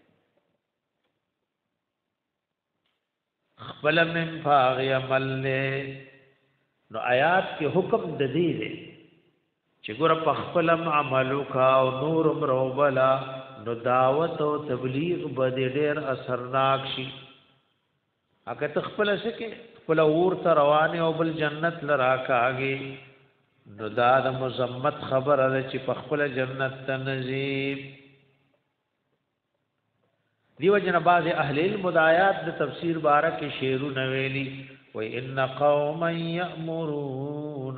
خپلم پاغه عمل لې. نو آیات کې حکم د دې دی چې ګور په خپلم عملو کا او نور مروبلا نو دعوت او تبلیغ به ډېر اثرناک شي. اګه تخپل سکه خپل اور ته روانه او بل جنت لرا کاږي نو دا د مزمت خبره ده چې په خپل جنت ته نزيب. دیو جن بعض اهل علم آیات د تفسیر بارک شعرونه ویلي و ان قوما یامرون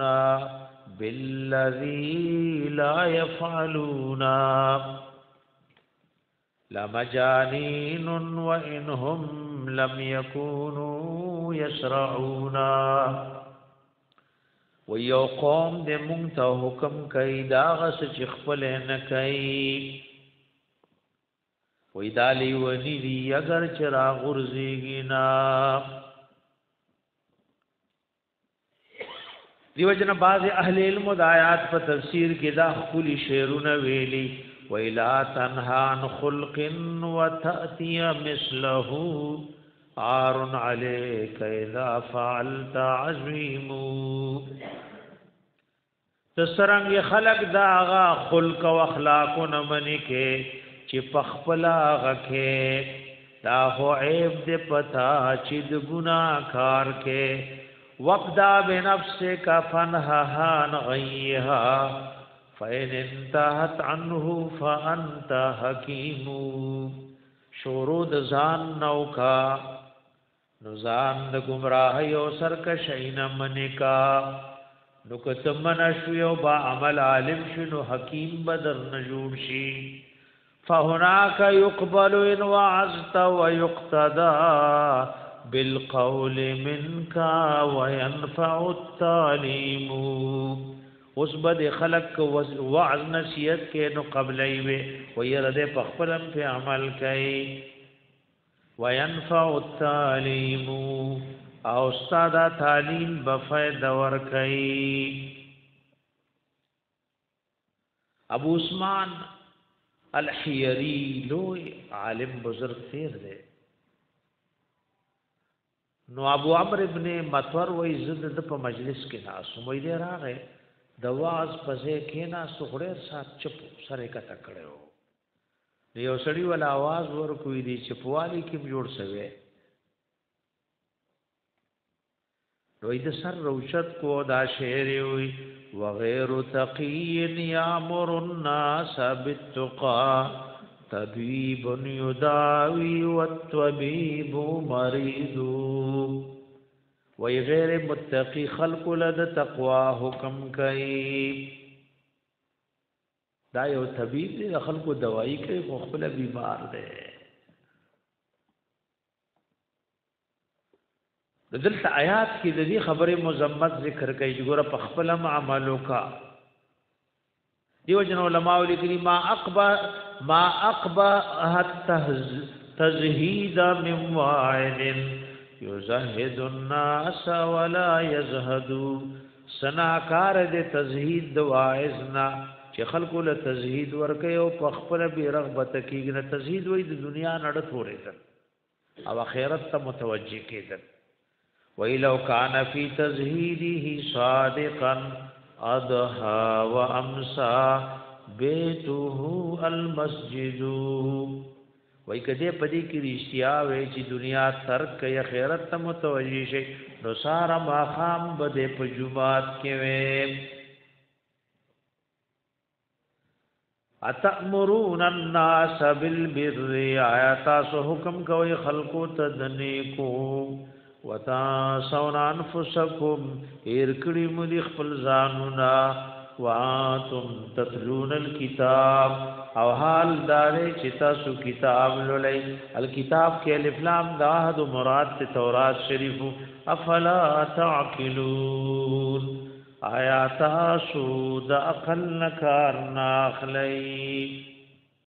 بالذی لا يفعلون لمجانین وانهم لم يكونوا يشرعون. و یو قوم د مونږ ته حکم کوي دا غس چې خپل نه کوي، وې دالی ونی دی اگر چرا غرزیږي نا. دیو جن بعض اهل علم د آیات په تفسیر کې دا خپل شعرونه ویلي ویلا تنها عن خلق وتأتي مثله عار عليك اذا فعلت عظيم. تسرنګ خلق داغا خلق او اخلاق نه منی کې چې پخپلا غکه دا هو عیب دې پتا چې د ګناه کار کې وقدا بنفسك فنها عن غيها فإن انتهت عنه فأنت حكيم. شورود ځان نوکا نو ځان د گمراهي او سرکشۍ نه منکا نو کتمن شو یو با عمل عالم شنو حکیم بدر نه جوړ شي. فهناك يقبل ان وعظت ويقتدى بالقول منك وينفع التعليم. اوس بد خلق وعظ نصیحت کې نو قبلای وي ويرده پخپلم په عمل کوي. وينفع التعليم او استاد تعلیم بفائدہ ور کوي. ابو عثمان الحیری لوی عالم بزرگ تیر دے. نو ابو عمرو ابن مطور وای زد د په مجلس کې ناس مې دې راغې د واز پځې کې ناس خوري سات چپ سره کته کړو. یو سړی ول आवाज ورکوي دي چپوالي کې جوړ سوي دوی د سر روشت کو دا شعر وي وغیر تقی یامر الناس بالتقى طبيب يداوي والطبيب مريض. وی غیر متقی خلق لد تقوا حکم کوي دا یو طبيب دی خلق دوايي کوي خو خپل بیمار دی. دلته آیات کې د دې خبره مزمت ذکر کوي چې ګوره په خپل عملو کا. دیو جن علماء لیکلي ما اقبح التزهيد من واعد يزهد الناس ولا يزهد. سناکار دې تزهید د واعظنا چې خلکو له تزهید ورکه او په خپل به رغبت کېږي نه تزهید وې د دنیا نړ ثورې ده او آخرت ته متوجه کېده. وَإِلَوْ كَانَ فِي تَزْهِيدِهِ صَادِقًا أَضْحَى وَأَمْسَى بَيْتُهُ الْمَسْجِدُ. وای کدی پدی کی رښتیا وای چې دنیا ترک یا خیرت ته متوجی شي نو سارا ما خام بده په جمعات کې وې. اتأمرون الناس بالبر آیات سو حکم کوي خلقو ته د نیکو وتاسون انفسکم ارکړی ملي خپل ځانونه وانتم تتلون الكتاب او حال دارے چې تاسو کتاب لولئ. الکتاب کې الف لام د عهد مراد ته تورات شریف. افلا تعقلون آیات سو د عقل نکار ناخلی.